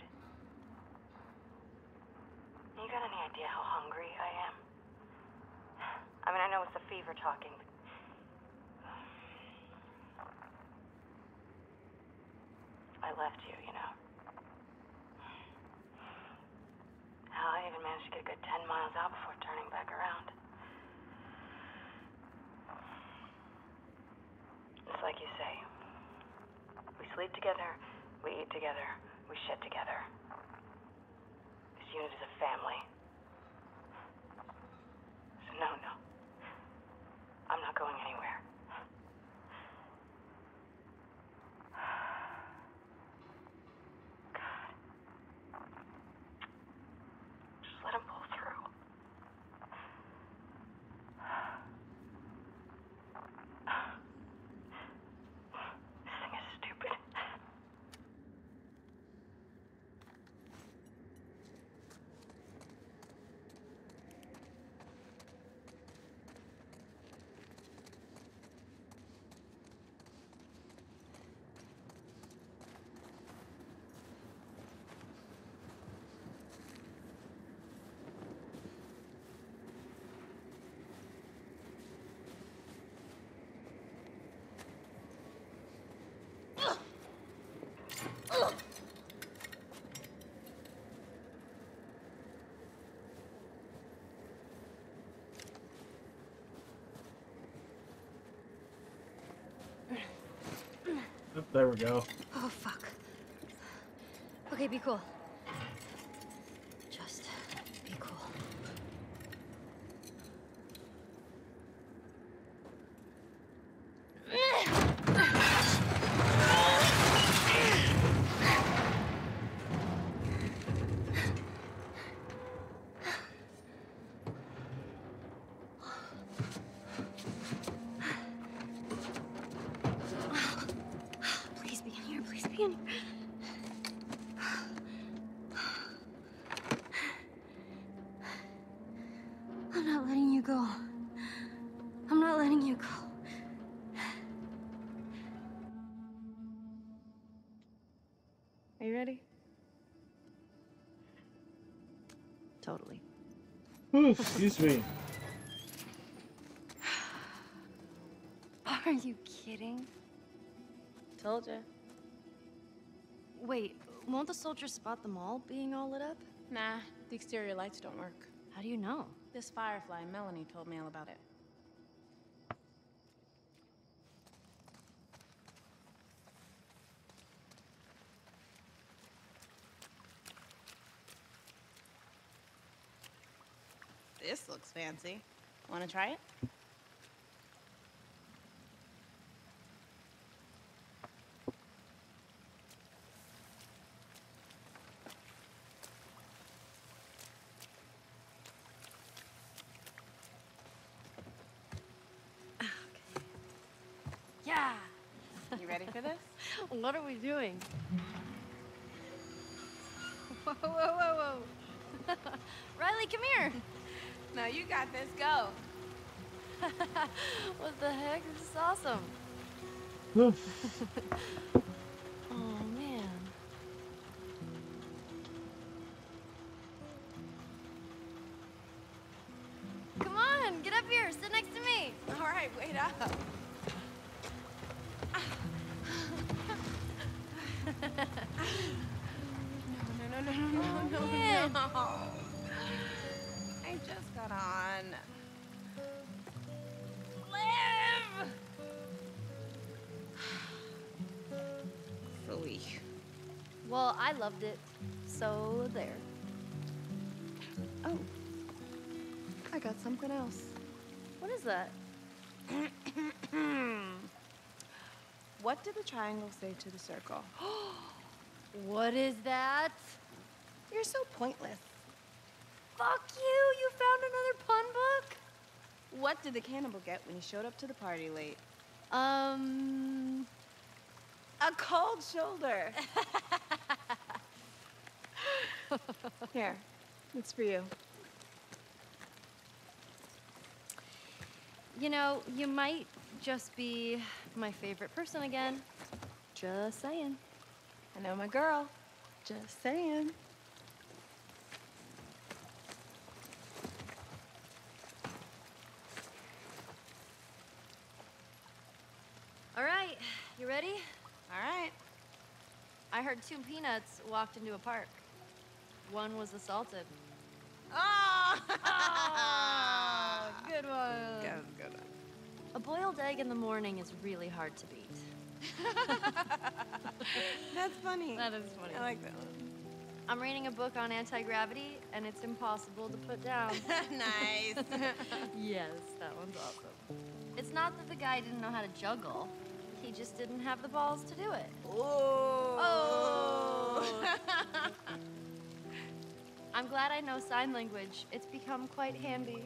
You got any idea how hungry I am? I mean, I know it's the fever talking, but... I left you, Hell, I even managed to get a good 10 miles out before turning back around. It's like you say. We sleep together, we eat together, we shit together. This unit is a family. So no. I'm not going anywhere. God. Just let him pull through. This thing is stupid. Oh, there we go. Oh, fuck. Okay, be cool. Just be cool. Please be in here, please be in here. I'm not letting you go. I'm not letting you go. Are you ready? Totally. Ooh, excuse me. Are you kidding? Told you. Wait, won't the soldiers spot them all being all lit up? Nah, the exterior lights don't work. How do you know? This Firefly, Melanie told me all about it. looks fancy. Want to try it? Yeah. You ready for this? What are we doing? Whoa, whoa, whoa, whoa. Riley, come here. No, you got this. Go. What the heck? This is awesome. Oof. Oh, man. Come on, get up here. Sit next to me. All right, wait up. No, man. no. I just got on. Liv! Philly. Well, I loved it. So there. Oh. I got something else. What is that? What did the triangle say to the circle? What is that? You're so pointless. Fuck you! You found another pun book? What did the cannibal get when he showed up to the party late? A cold shoulder. Here, it's for you. You know, you might just be my favorite person again. Just saying. I know my girl. Just saying. All right, you ready? All right. I heard two peanuts walked into a park. One was assaulted. Oh! Oh, good one. That was a good one. A boiled egg in the morning is really hard to beat. That's funny. That is funny. I like that one. I'm reading a book on anti-gravity, and it's impossible to put down. Nice. Yes, that one's awesome. It's not that the guy didn't know how to juggle. He just didn't have the balls to do it. Oh. I'm glad I know sign language. It's become quite handy.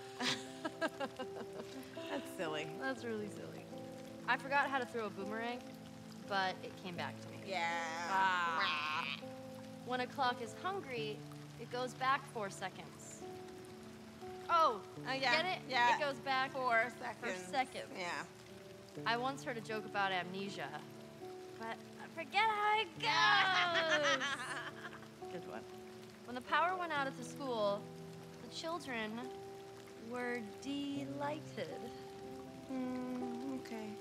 That's silly. That's really silly. I forgot how to throw a boomerang, but it came back to me. Yeah. When a clock is hungry, it goes back 4 seconds. Oh, yeah. get it? Yeah. It goes back 4 seconds. 4 seconds. Yeah. I once heard a joke about amnesia, but I forget how it goes. Good one. When the power went out at the school, the children were delighted. Okay.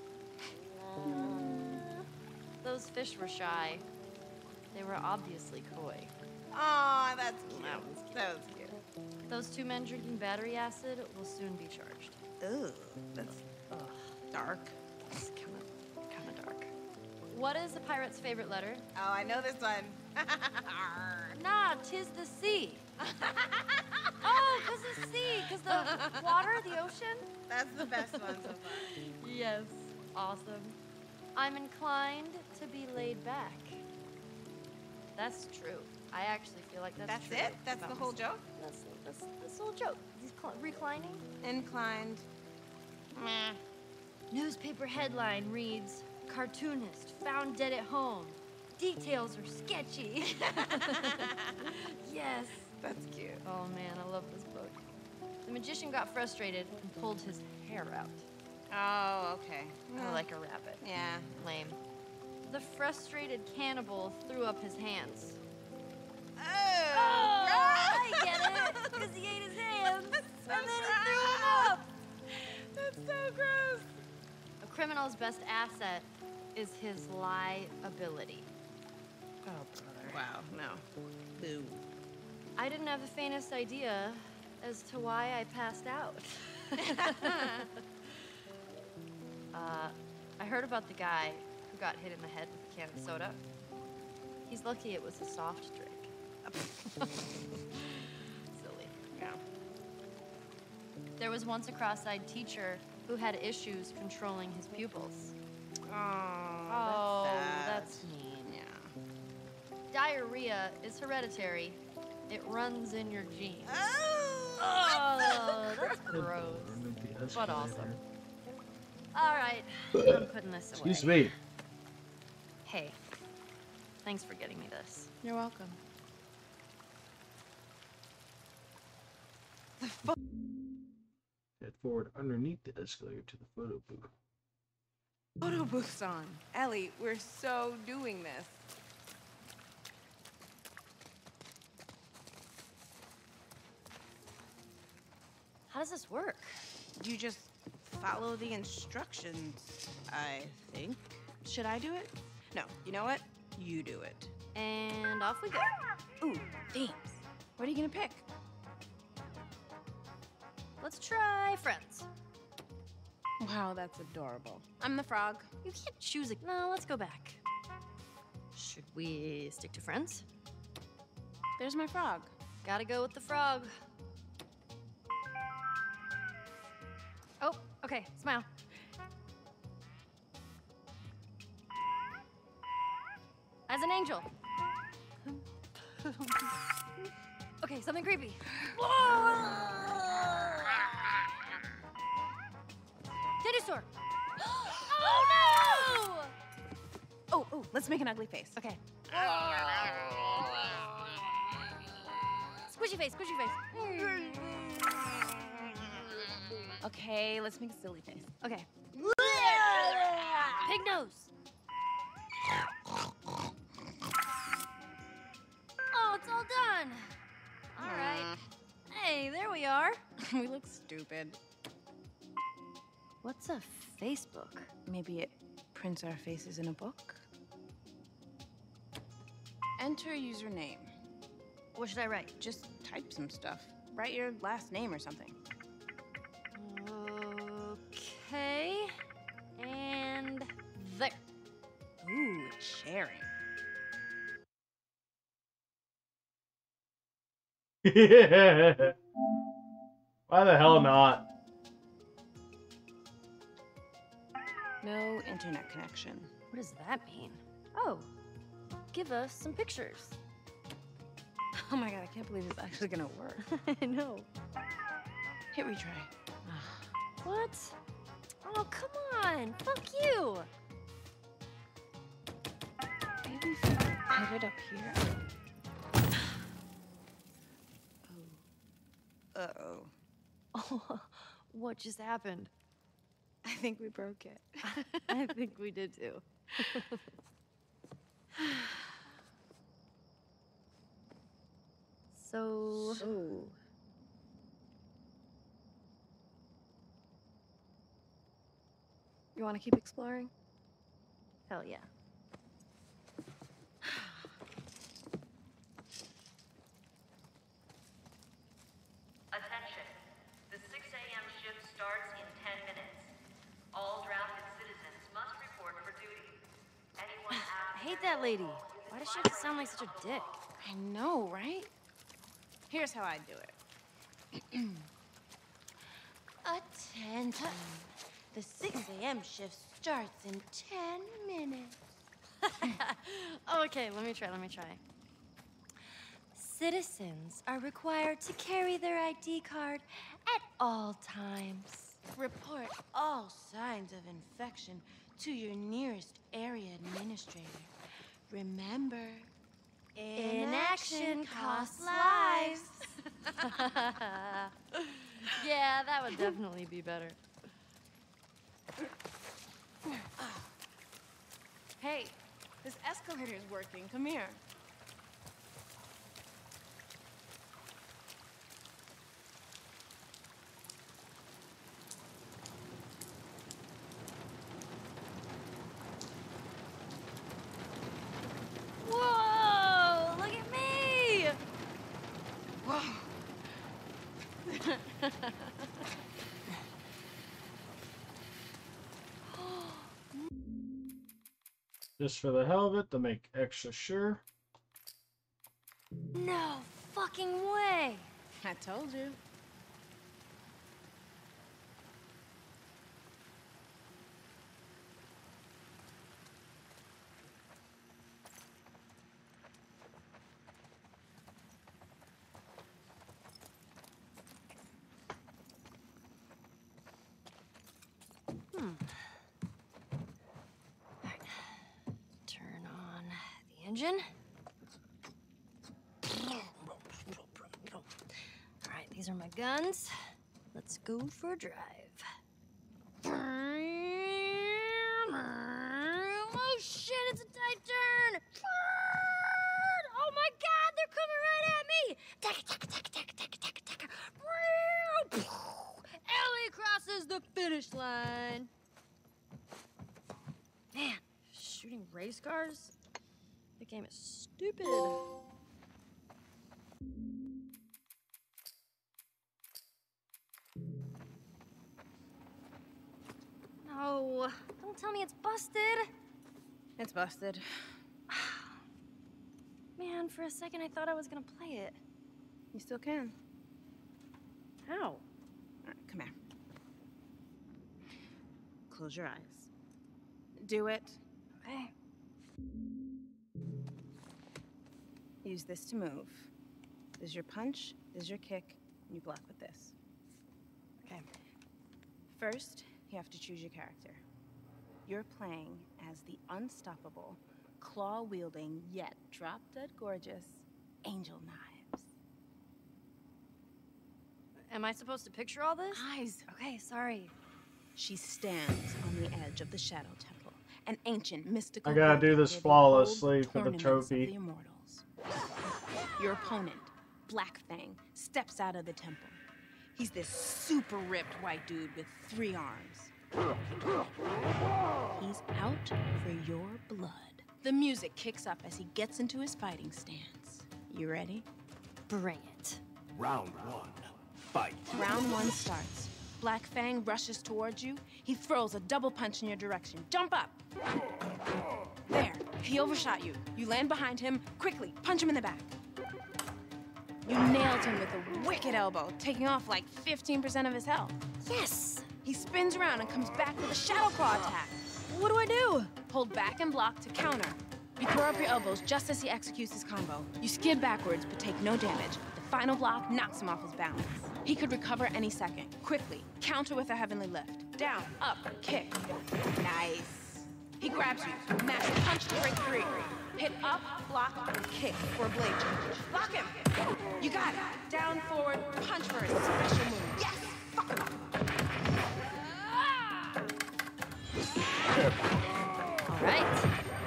Those fish were shy. They were obviously coy. Oh, that's cute. That was cute. That was cute. Those 2 men drinking battery acid will soon be charged. Ugh. That's dark. It's kind of dark. What is a pirate's favorite letter? Oh, I know this one. Nah, 'tis the sea. Oh, 'cause the sea, 'cause the water, the ocean. That's the best one so far. Yes, awesome. I'm inclined to be laid back. That's true. I actually feel like that's true. It? That's the about whole myself. joke? That's the whole joke. He's reclining. Inclined. Meh. Newspaper headline reads, "Cartoonist found dead at home. Details are sketchy." Yes. That's cute. Oh man, I love this book. The magician got frustrated and pulled his hair out. Oh, okay. Like a rabbit. Yeah. Lame. The frustrated cannibal threw up his hands. Oh, I get it! Because he ate his hands, and then he threw them up! That's so gross. A criminal's best asset is his liability. Oh, brother. Wow, no. Boo. I didn't have the faintest idea as to why I passed out. I heard about the guy who got hit in the head with a can of soda. He's lucky it was a soft drink. Silly. Yeah. There was once a cross-eyed teacher who had issues controlling his pupils. Oh, that's mean. Yeah. Diarrhea is hereditary. It runs in your genes. Oh, That's gross. But But awesome. All right, I'm putting this away. Excuse me. Hey, thanks for getting me this. You're welcome. Head forward underneath the escalator to the photo booth. Photo booth's on. Ellie, we're so doing this. How does this work? You just follow the instructions, I think. Should I do it? No, you know what? You do it. And off we go. Ooh, themes. What are you gonna pick? Let's try friends. Wow, that's adorable. I'm the frog. You can't choose it. No, let's go back. Should we stick to friends? There's my frog. Gotta go with the frog. Oh, okay, smile. As an angel. Okay, something creepy. Candy store. Oh no! Oh, let's make an ugly face. Okay. Squishy face, squishy face. Okay, let's make a silly face. Okay. Pig nose. Oh, it's all done. All right. Hey, there we are. We look stupid. What's a Facebook? Maybe it prints our faces in a book? Enter username. What should I write? Just type some stuff. Write your last name or something. Okay. And there. Ooh, sharing. Why the hell not? No internet connection. What does that mean? Oh, give us some pictures. Oh my god, I can't believe it's actually gonna work. I know. Hit retry. What? Oh, come on. Fuck you. Maybe if you put it up here. Oh. Uh-oh. Oh, what just happened? I think we broke it. I think we did too. So... You want to keep exploring? Hell yeah. Attention. The 6 a.m. shift starts in 10 minutes. All drafted citizens must report for duty. Anyone I hate that lady. Why does she have to sound like such a dick? I know, right? Here's how I do it. Attention. The 6 a.m. shift starts in 10 minutes. Oh, okay, let me try. Citizens are required to carry their ID card at all times. Report all signs of infection to your nearest area administrator. Remember, Inaction costs lives. Yeah, that would definitely be better. Hey, this escalator's working. Come here. Whoa! Look at me! Whoa. Just for the hell of it, to make extra sure. No fucking way! I told you. engine. All right, these are my guns. Let's go for a drive. Oh shit, it's a tight turn! Oh my god, they're coming right at me! Ellie crosses the finish line. Man, shooting race cars? The game is stupid. No, don't tell me it's busted. It's busted. Man, for a second I thought I was gonna play it. You still can. How? All right, come here. Close your eyes. Do it. Okay. Use this to move. This is your punch, this is your kick, and you block with this. Okay. First, you have to choose your character. You're playing as the unstoppable, claw-wielding, yet drop-dead gorgeous Angel Knives. Am I supposed to picture all this? Eyes! Okay, sorry. She stands on the edge of the Shadow Temple, an ancient mystical. I gotta do this where they flawlessly hold for the tournaments of trophy. the immortals. Your opponent, Black Fang, steps out of the temple. He's this super ripped white dude with 3 arms. He's out for your blood. The music kicks up as he gets into his fighting stance. You ready? Bring it. Round 1. Fight. Round 1 starts. Black Fang rushes towards you. He throws a double punch in your direction. Jump up! There. He overshot you. You land behind him. Quickly, punch him in the back. You nailed him with a wicked elbow, taking off like 15% of his health. Yes! He spins around and comes back with a Shadow Claw attack. What do I do? Hold back and block to counter. You throw up your elbows just as he executes his combo. You skid backwards but take no damage. The final block knocks him off his balance. He could recover any second. Quickly, counter with a heavenly lift. Down, up, kick. Nice. He grabs you, mash punch to break free. Hit up, block, and kick for a blade change. Block him! You got it. Down, forward, punch for his special move. Yes! Fuck him up. All right.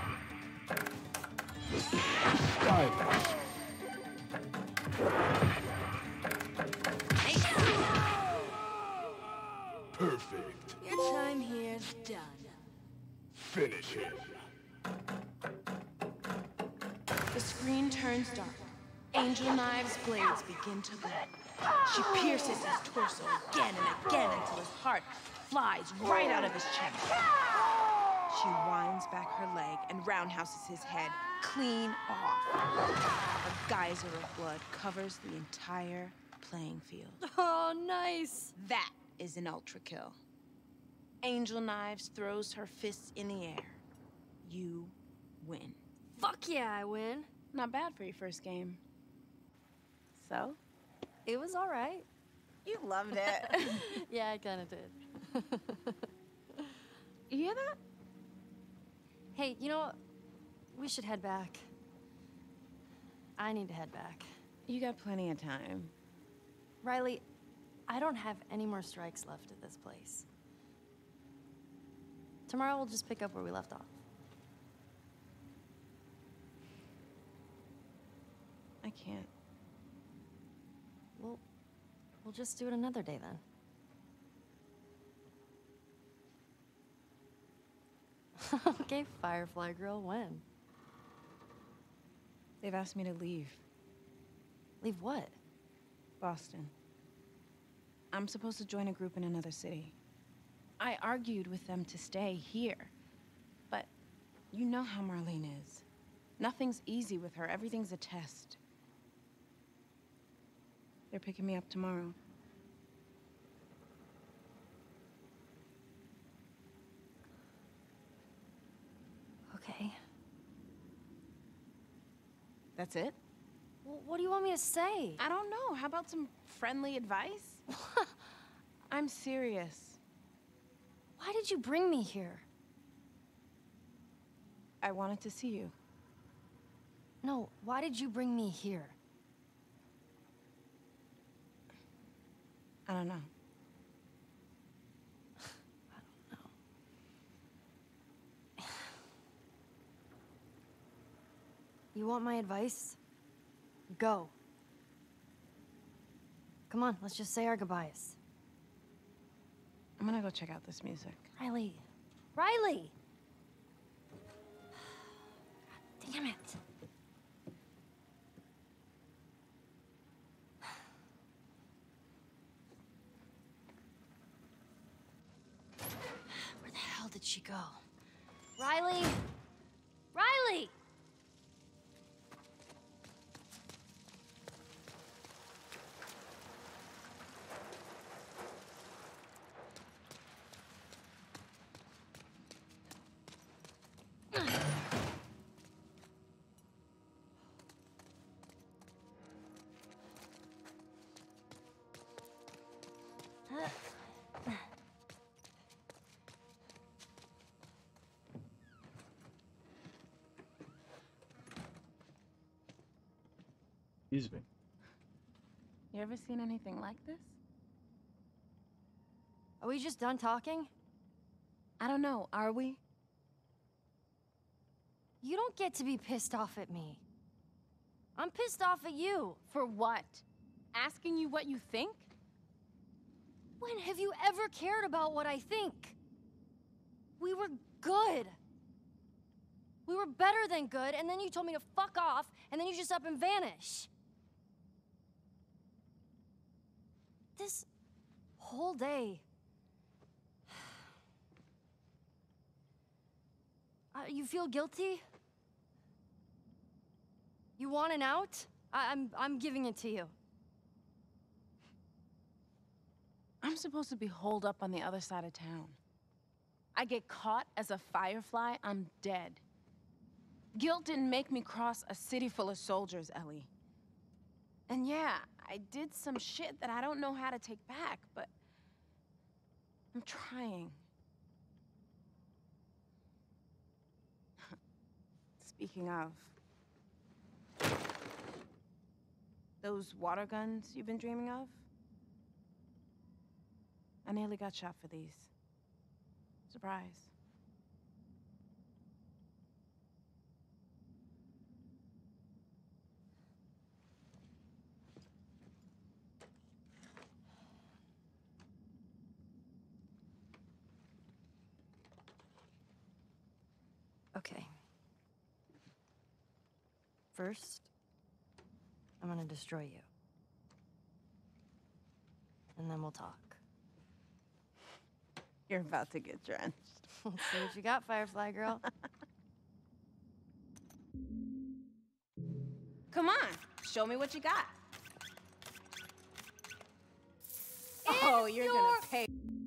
Perfect. Your time here's done. Finish him. The screen turns dark. Angel Knives' blades begin to glow. She pierces his torso again and again until his heart flies right out of his chest. She winds back her leg and roundhouses his head clean off. A geyser of blood covers the entire playing field. Oh, nice. That is an ultra kill. Angel Knives throws her fists in the air. You win. Fuck yeah, I win. Not bad for your first game. So? It was all right. You loved it. Yeah, I kind of did. You hear that? Hey, you know what? We should head back. I need to head back. You got plenty of time. Riley, I don't have any more strikes left at this place. Tomorrow we'll just pick up where we left off. I can't. We'll just do it another day then. Okay, Firefly Girl, when? They've asked me to leave. Leave what? Boston. I'm supposed to join a group in another city. I argued with them to stay here. But you know how Marlene is. Nothing's easy with her. Everything's a test. They're picking me up tomorrow. Okay. That's it? Well, what do you want me to say? I don't know. How about some friendly advice? I'm serious. Why did you bring me here? I wanted to see you. No, why did you bring me here? I don't know. You want my advice? Go. Come on, let's just say our goodbyes. I'm gonna go check out this music. Riley. Riley! God damn it. Where the hell did she go? Riley! Riley! Excuse me. You ever seen anything like this? Are we just done talking? I don't know, are we? You don't get to be pissed off at me. I'm pissed off at you. For what? Asking you what you think? When have you ever cared about what I think? We were good. We were better than good, and then you told me to fuck off, and then you just up and vanish. This whole day... you feel guilty? You want an out? I'm giving it to you. I'm supposed to be holed up on the other side of town. I get caught as a firefly, I'm dead. Guilt didn't make me cross a city full of soldiers, Ellie. And yeah, I did some shit that I don't know how to take back, but I'm trying. Speaking of, those water guns you've been dreaming of? I nearly got shot for these. Surprise. Okay. First, I'm gonna destroy you. And then we'll talk. You're about to get drenched. Let's see what you got, Firefly girl. Come on, show me what you got. Oh, you're gonna pay.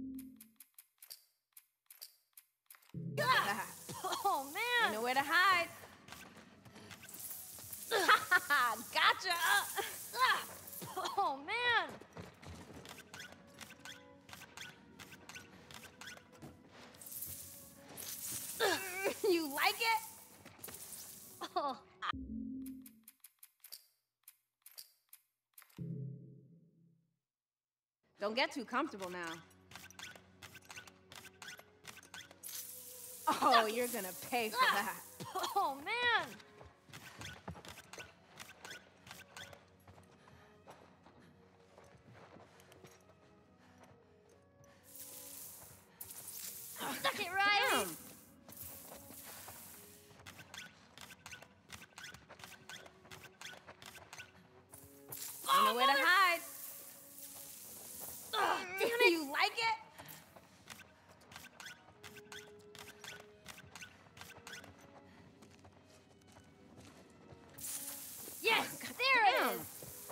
Oh, man! You know where to hide. Gotcha! Oh, man! You like it? Oh. Don't get too comfortable now. Oh, you're gonna pay for that. Oh, man! Suck it, Riley! Damn. You know where to hide. Damn it! You like it? Yes! There damn. it is!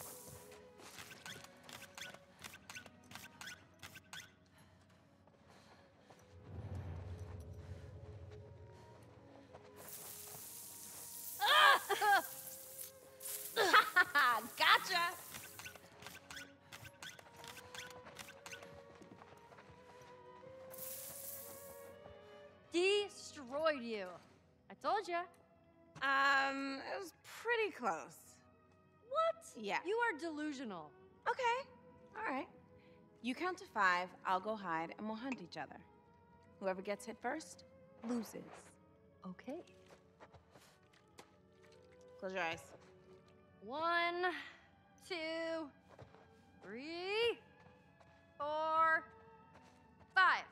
Gotcha! Destroyed you. I told you. It was pretty close. What? Yeah. You are delusional. Okay. All right. You count to 5, I'll go hide, and we'll hunt each other. Whoever gets hit first loses. Okay. Close your eyes. 1, 2, 3, 4, 5.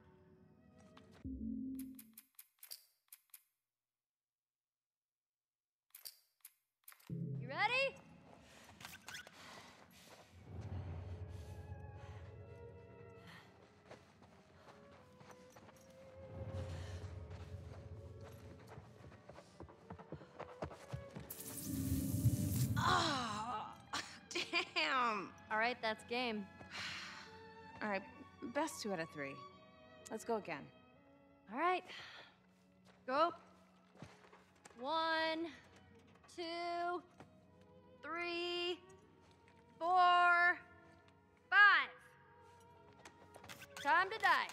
You ready? Oh, damn. All right, that's game. All right, best 2 out of 3. Let's go again. All right. Go. 1, 2, 3, 4, 5. Time to die.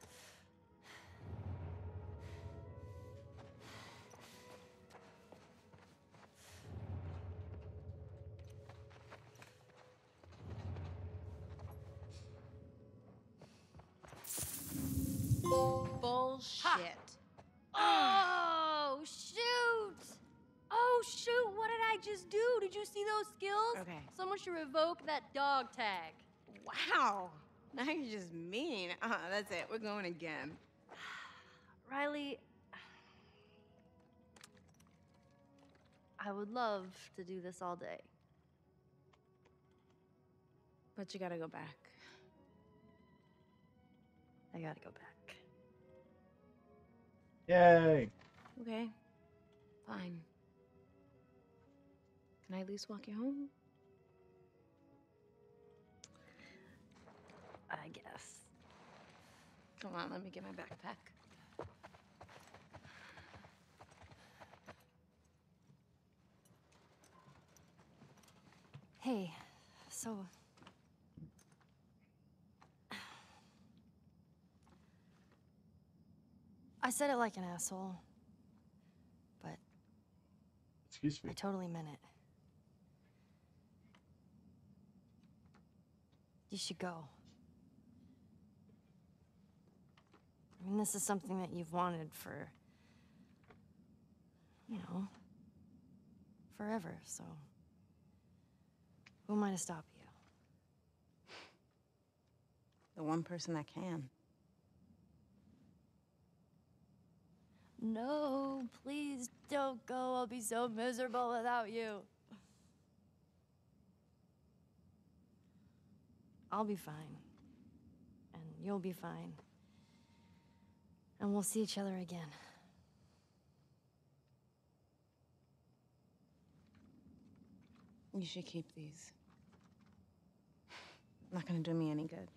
Bullshit. Oh, shoot! Oh, shoot, what did I just do? Did you see those skills? Okay. Someone should revoke that dog tag. Wow. Now you're just mean. That's it. We're going again. Riley, I would love to do this all day. But you gotta go back. I gotta go back. Yay! Okay. Fine. Can I at least walk you home? I guess. Come on, let me get my backpack. Hey, so... I said it like an asshole, but Excuse me. I totally meant it. You should go. I mean, this is something that you've wanted for, you know, forever, so who am I to stop you? The one person that can. No, please don't go. I'll be so miserable without you. I'll be fine. And you'll be fine. And we'll see each other again. You should keep these. Not gonna do me any good.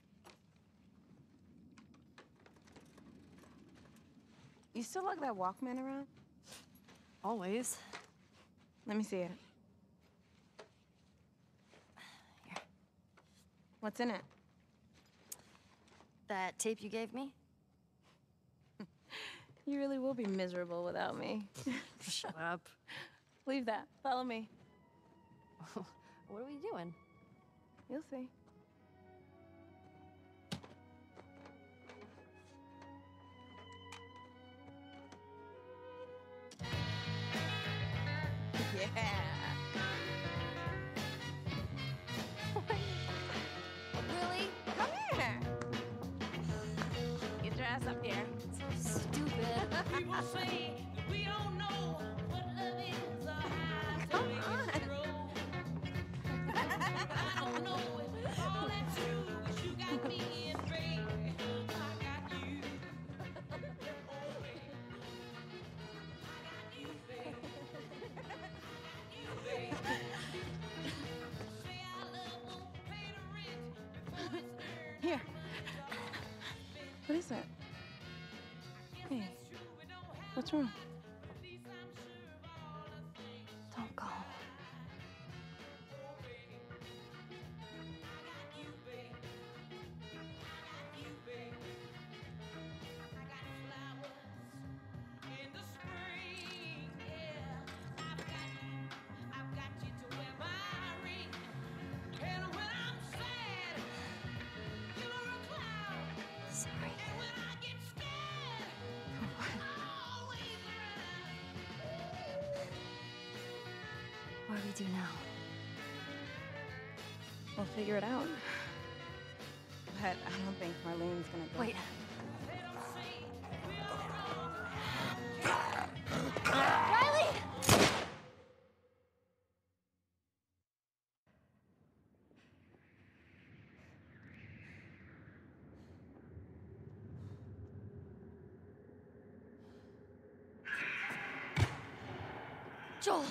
You still lug that Walkman around? Always. Let me see it. Here. What's in it? That tape you gave me? You really will be miserable without me. Shut up. Leave that. Follow me. What are we doing? You'll see. Yeah. Really? Come here. Get your ass up here. Stupid. People say that we don't know what love is or how to Come make on. it grow. I don't know if all that's true, but you got me afraid. I got you. Oh, baby. I got you, baby. I got you, baby. Say our love won't pay the rent before it's earned. Here. What is that? Hey, what's wrong? Don't go. do now? We'll figure it out. But I don't think Marlene's gonna go. Wait. Joel!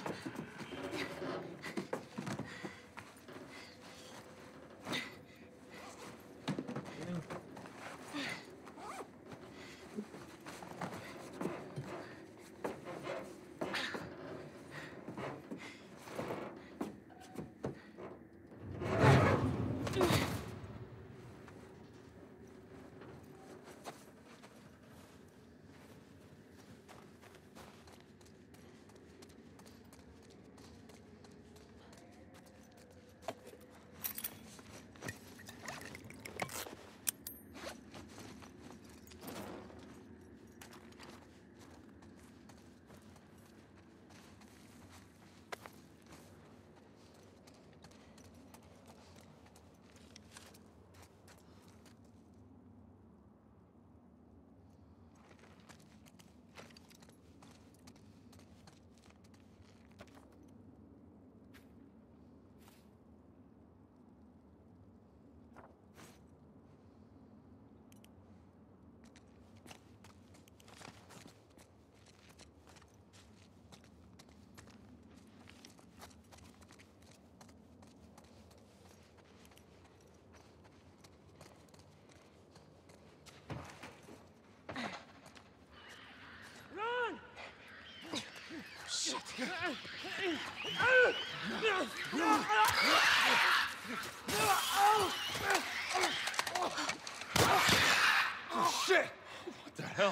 Oh, shit! What the hell?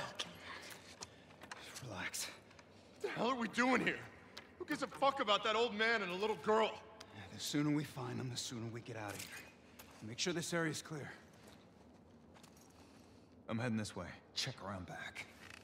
Relax. What the hell are we doing here? Who gives a fuck about that old man and a little girl? The sooner we find them, the sooner we get out of here. Make sure this area's clear. I'm heading this way. Check around back.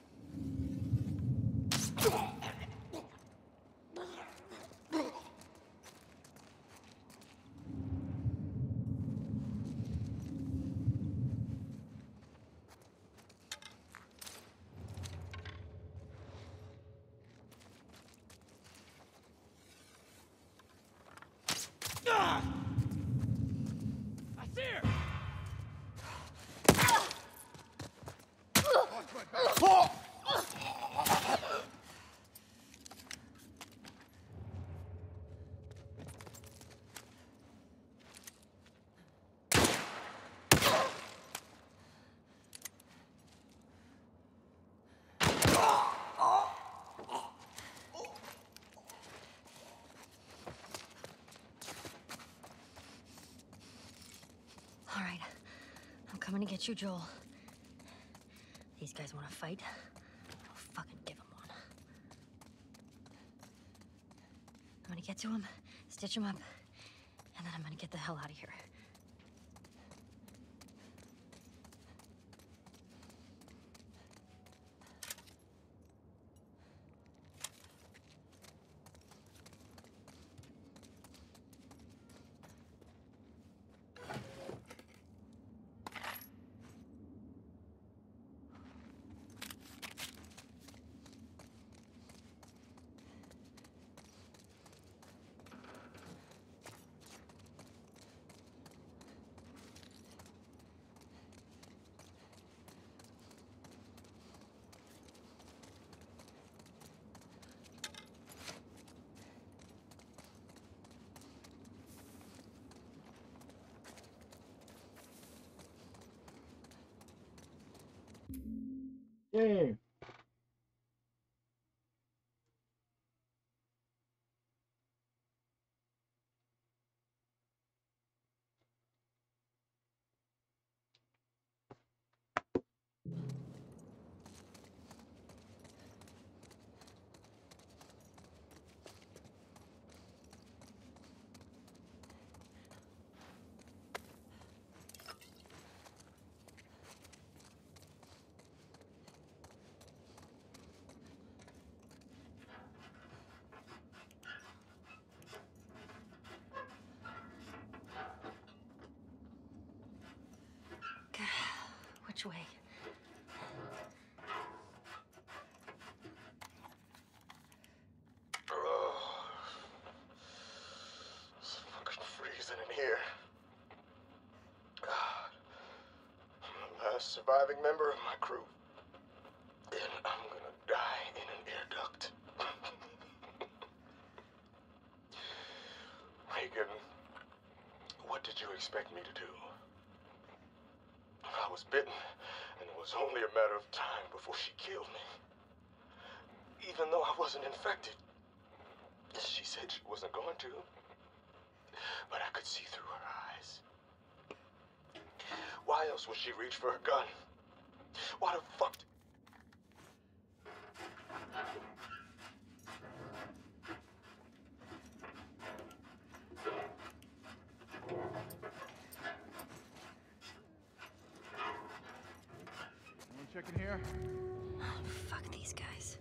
All right. I'm coming to get you, Joel. These guys want to fight? I'll fucking give them one. I'm gonna get to him, stitch him up, and then I'm gonna get the hell out of here. Yay! Which way? It's fucking freezing in here. I'm the last surviving member of my crew. And I'm gonna die in an air duct. Reagan, what did you expect me to do? I was bitten, and it was only a matter of time before she killed me. Even though I wasn't infected. She said she wasn't going to. But I could see through her eyes. Why else would she reach for her gun? Why the fuck? Anyone checking here? Oh, fuck these guys.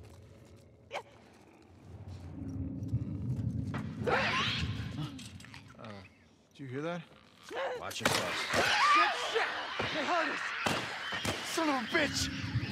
Did you hear that? Watch yourself. Shit! They heard us! Son of a bitch!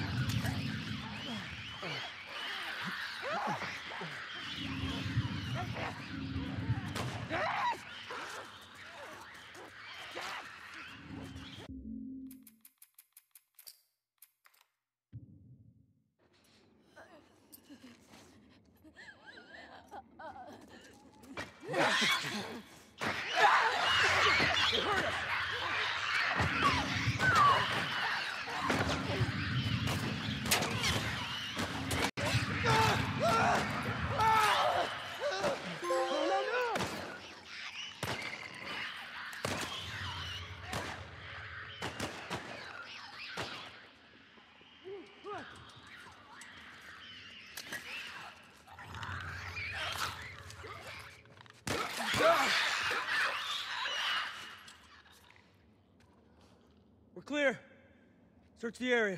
We're clear. Search the area.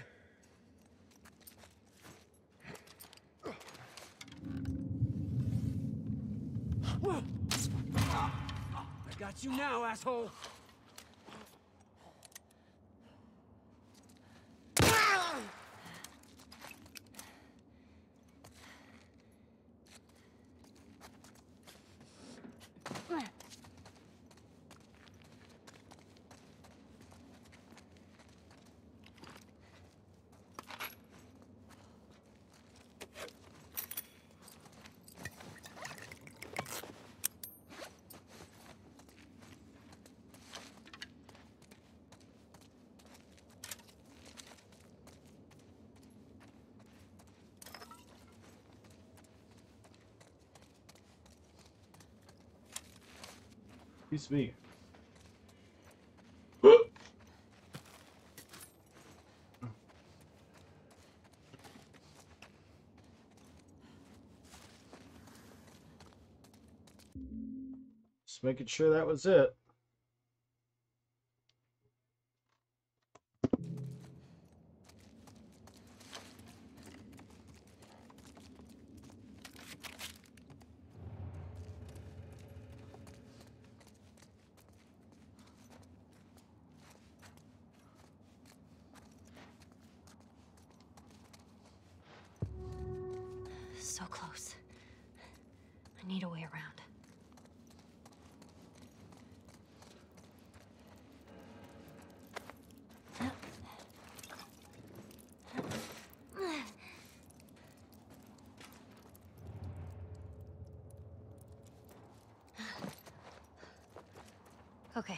I got you now, asshole. Excuse me. Just making sure that was it. So close. I need a way around. Okay.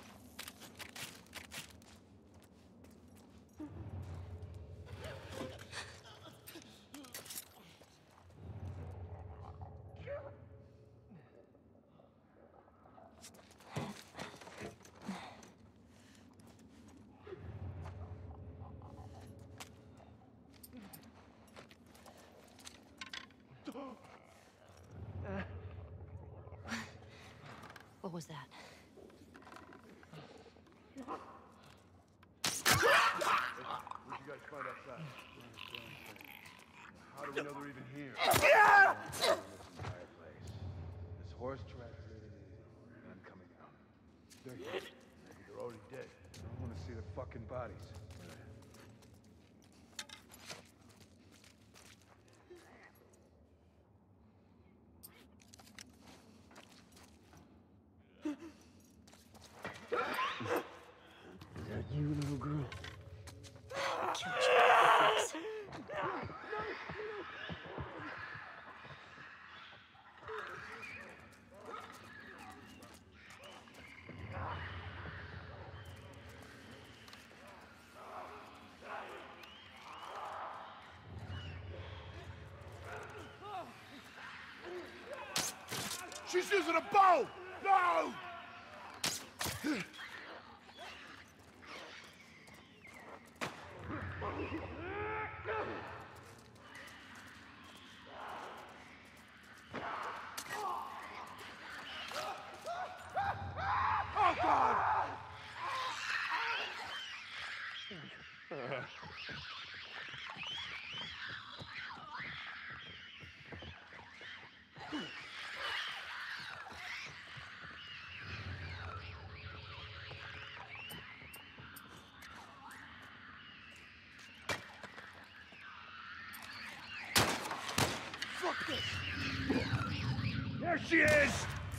What was that? What you guys find outside? How do we know they're even here? This entire place. This horse tracks and coming out. They're here. Maybe they're already dead. I don't want to see the fucking bodies. She's using a bow! No! Oh, God! Fuck this! There she is!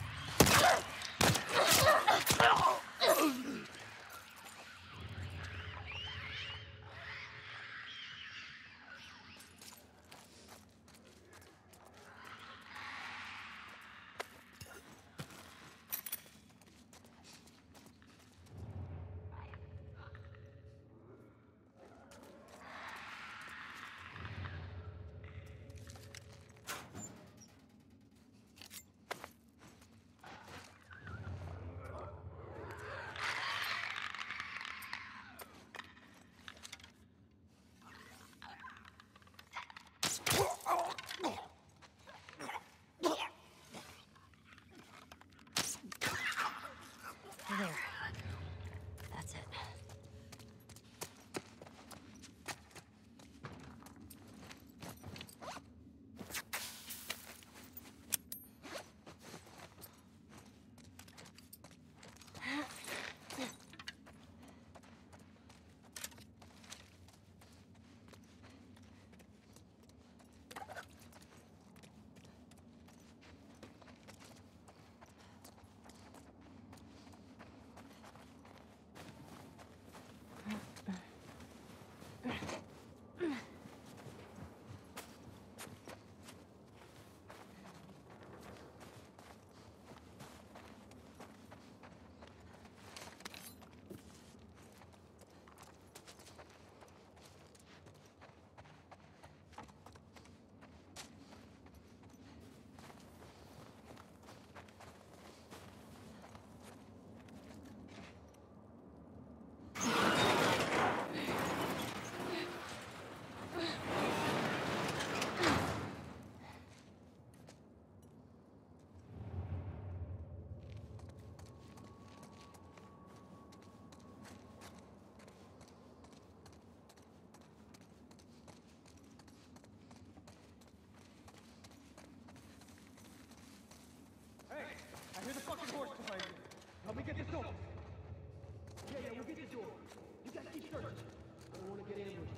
There. That's it. I hear the fucking horse behind you. Help me get this open. Yeah, we'll get the door. You gotta keep searching. I don't want to get ambushed.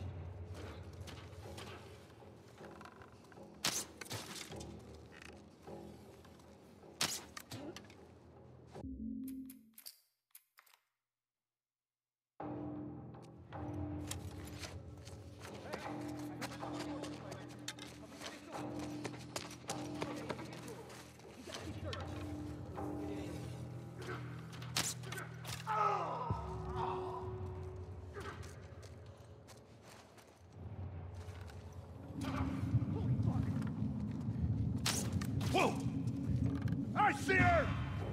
Whoa! I see her!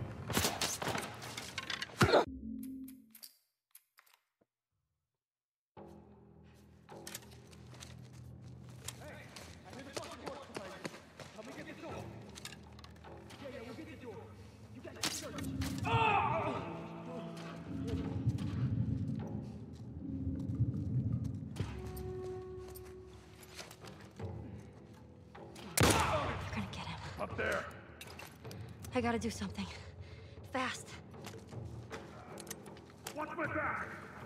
You're gonna get him. Up there! I gotta do something. Fast. Watch my back!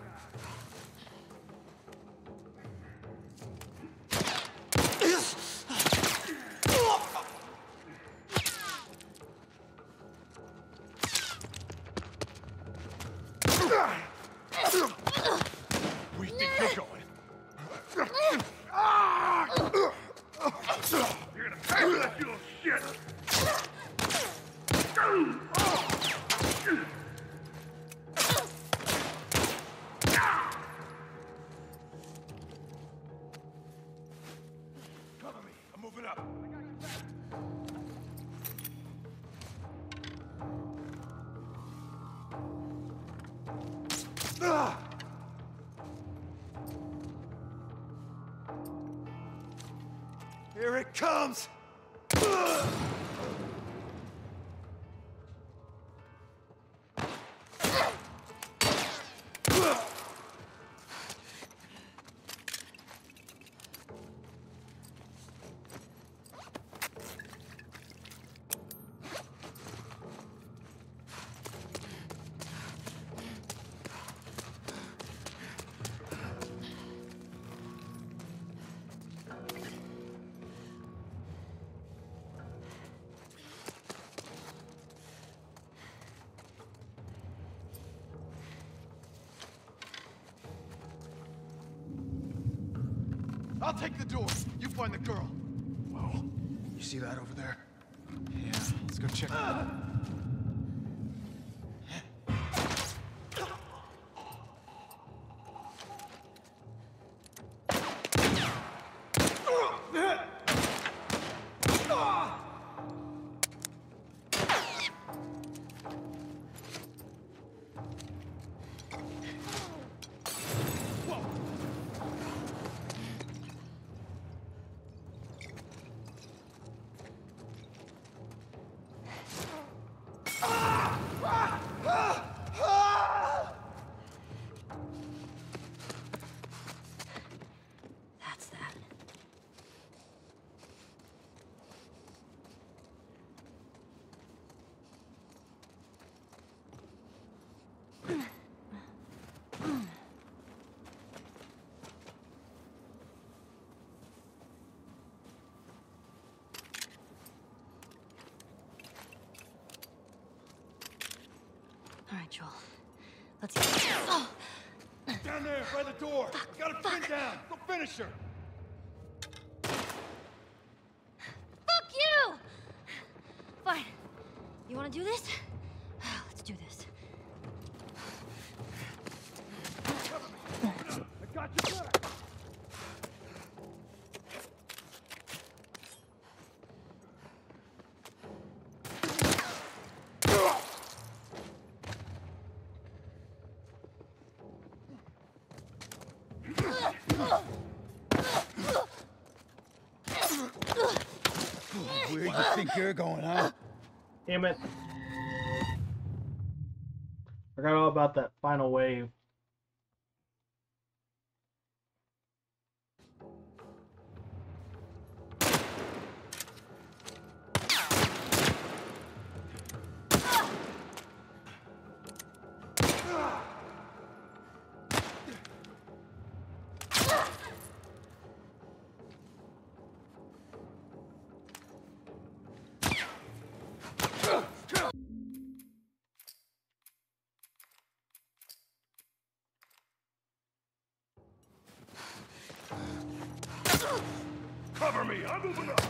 We think you're going. You're gonna pay for that, you little shit! Cover me. I'm moving up. Here it comes! I'll take the door. You find the girl. Whoa. You see that over there? Yeah, let's go check it out. That's that. All right, Joel. Let's get oh. Down there by the door. Got her pinned down. Go finish her. Fuck you! Fine. You wanna do this? Let's do this. I got your back. Where you think you're going, huh? Damn it. Forgot all about that final wave. Cover me. I'm moving up.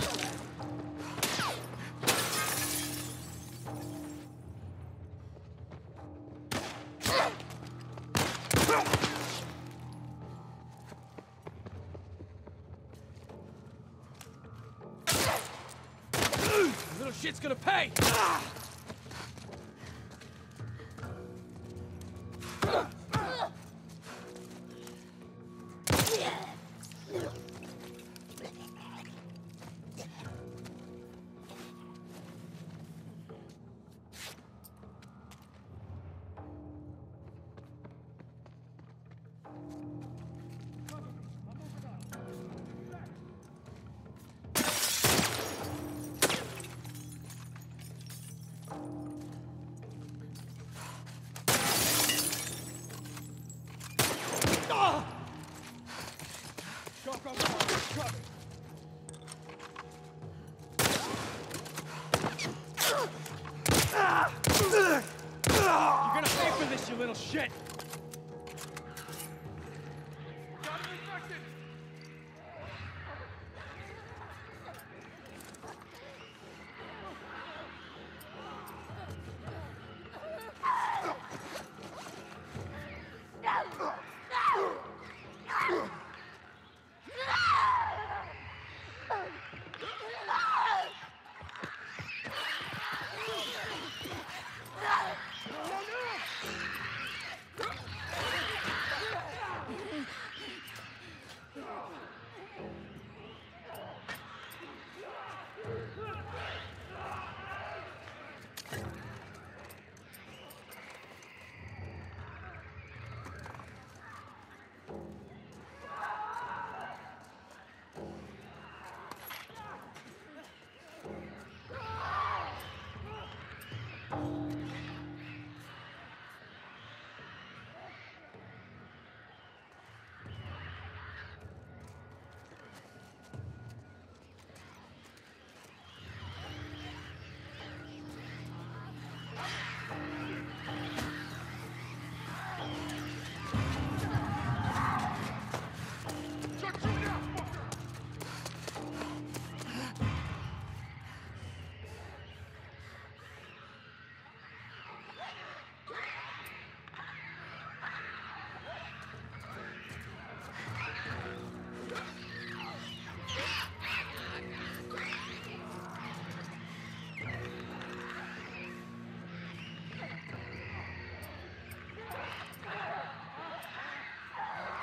Little shit's gonna pay! You're gonna pay for this, you little shit!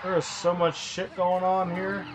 There's so much shit going on here.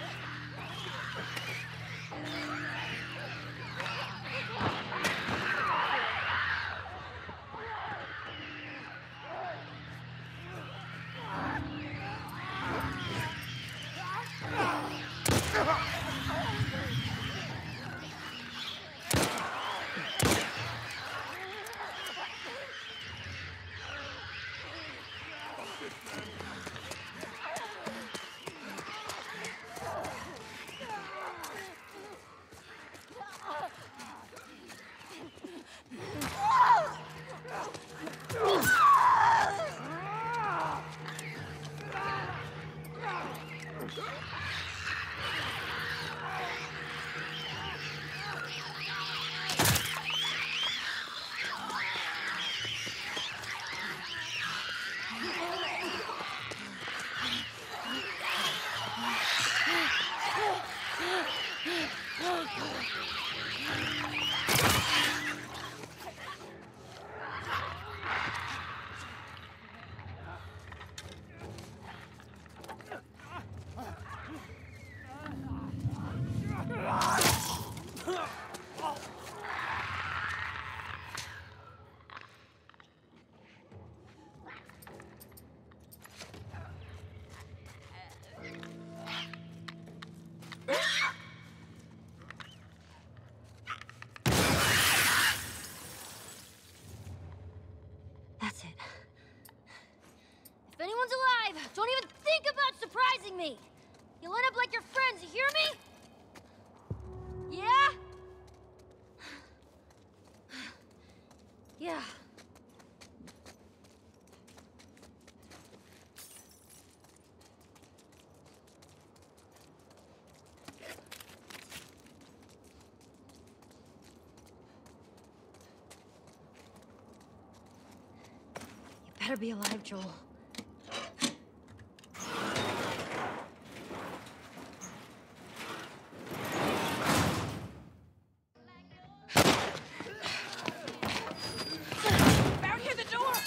That's it. If anyone's alive, don't even think about surprising me! You'll end up like your friends, you hear me? Yeah? Yeah. You better be alive, Joel. Barricade the door!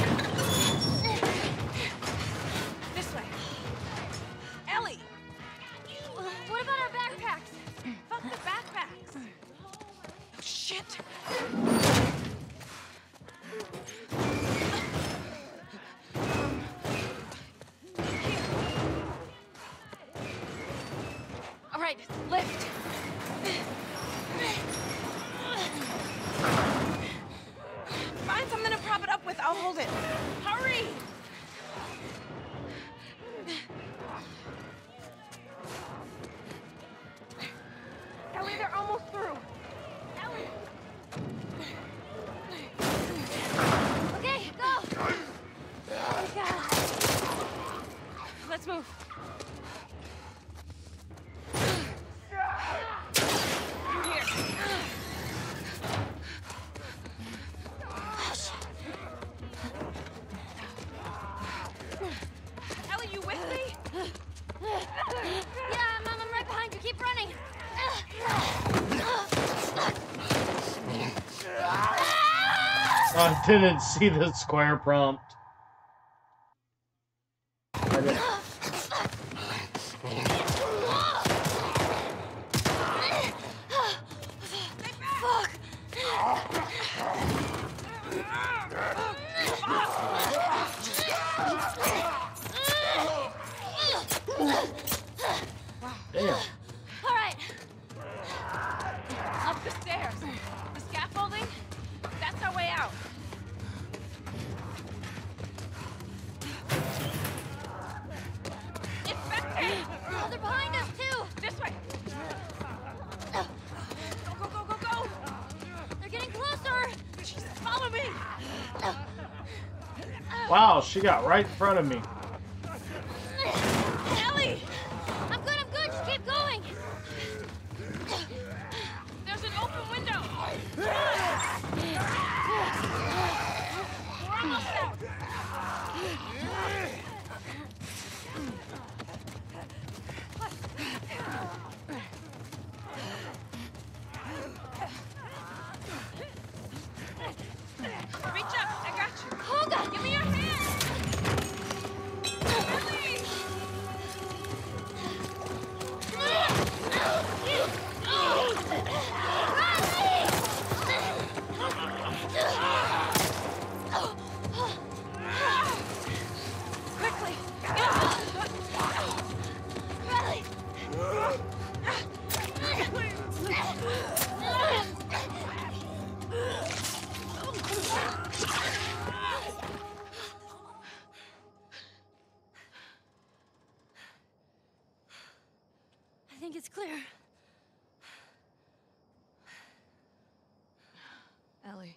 This way. Ellie! What about our backpacks? Fuck the backpacks! Oh, shit! All right, lift. Find something to prop it up with. I'll hold it. Hurry! Ellie, they're almost through. Ellie! Okay, go! Oh, God. Let's move. Ellie, you with me? Yeah, I'm right behind you. Keep running. I didn't see the square prompt. I didn't. Damn. All right. Up the stairs. The scaffolding, that's our way out. It's back there. Oh, they're behind us, too. This way. Go, go, go, go, go. They're getting closer. Jesus, follow me. Wow, she got right in front of me. Ellie, I'm good. Just keep going. there's an open window. We're almost out. Reach up, I got you. Olga, give me your hand. think it's clear. Ellie.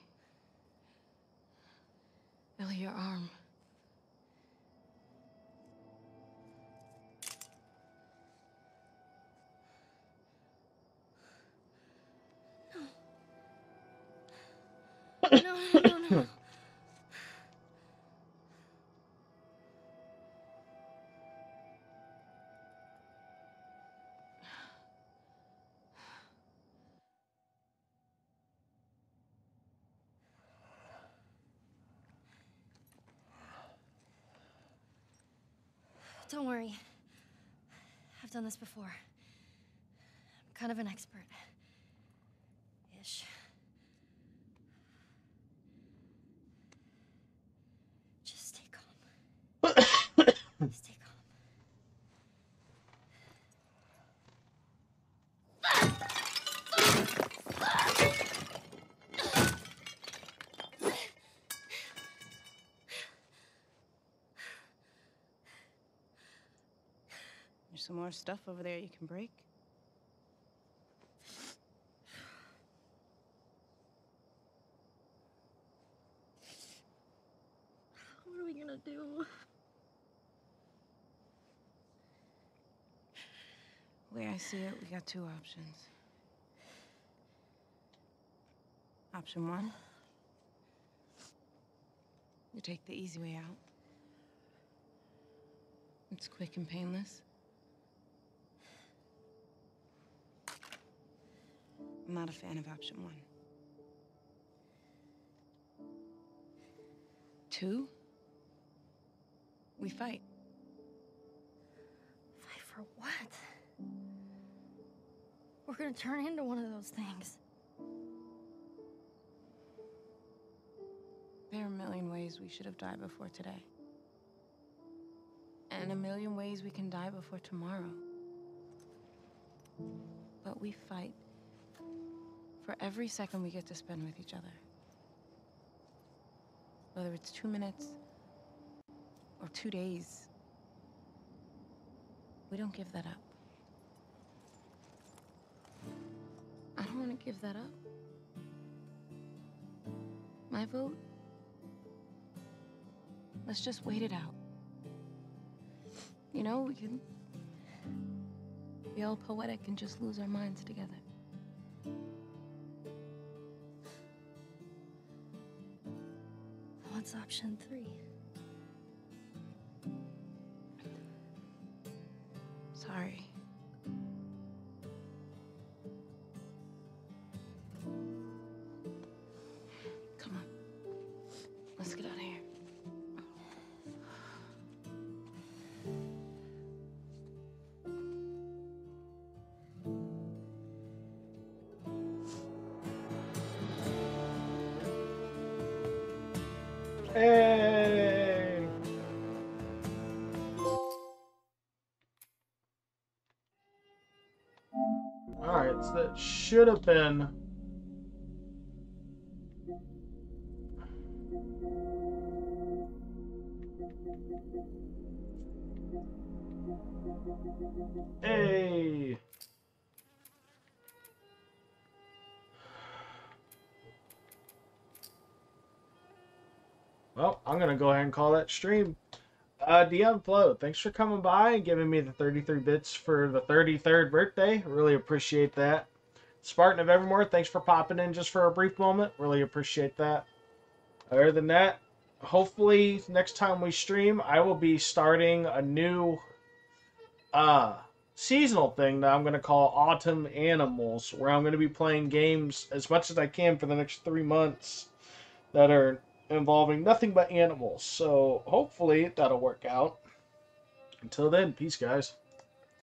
Ellie, your arm. No. Don't worry. I've done this before. I'm kind of an expert. Ish. Just stay calm. Stay calm. There's some more stuff over there you can break. What are we gonna do? The way I see it, we got two options. Option one, you take the easy way out. It's quick and painless. I'm not a fan of option one. Two, we fight. Fight for what? We're gonna turn into one of those things. There are a million ways we should have died before today. And a million ways we can die before tomorrow. But we fight for every second we get to spend with each other. Whether it's 2 minutes or 2 days, we don't give that up. I don't want to give that up. My vote? Let's just wait it out. You know, we can be all poetic and just lose our minds together. What's option 3? Sorry. Come on. Let's get out of here. Hey! Alright, so that should have been... Hey! Well, I'm gonna go ahead and call that stream. DM Flow, thanks for coming by and giving me the 33 bits for the 33rd birthday. Really appreciate that. Spartan of Evermore, thanks for popping in just for a brief moment. Really appreciate that. Other than that, hopefully next time we stream, I will be starting a new seasonal thing that I'm going to call Autumn Animals, where I'm going to be playing games as much as I can for the next 3 months that are involving nothing but animals. So hopefully that'll work out. Until then, peace, guys.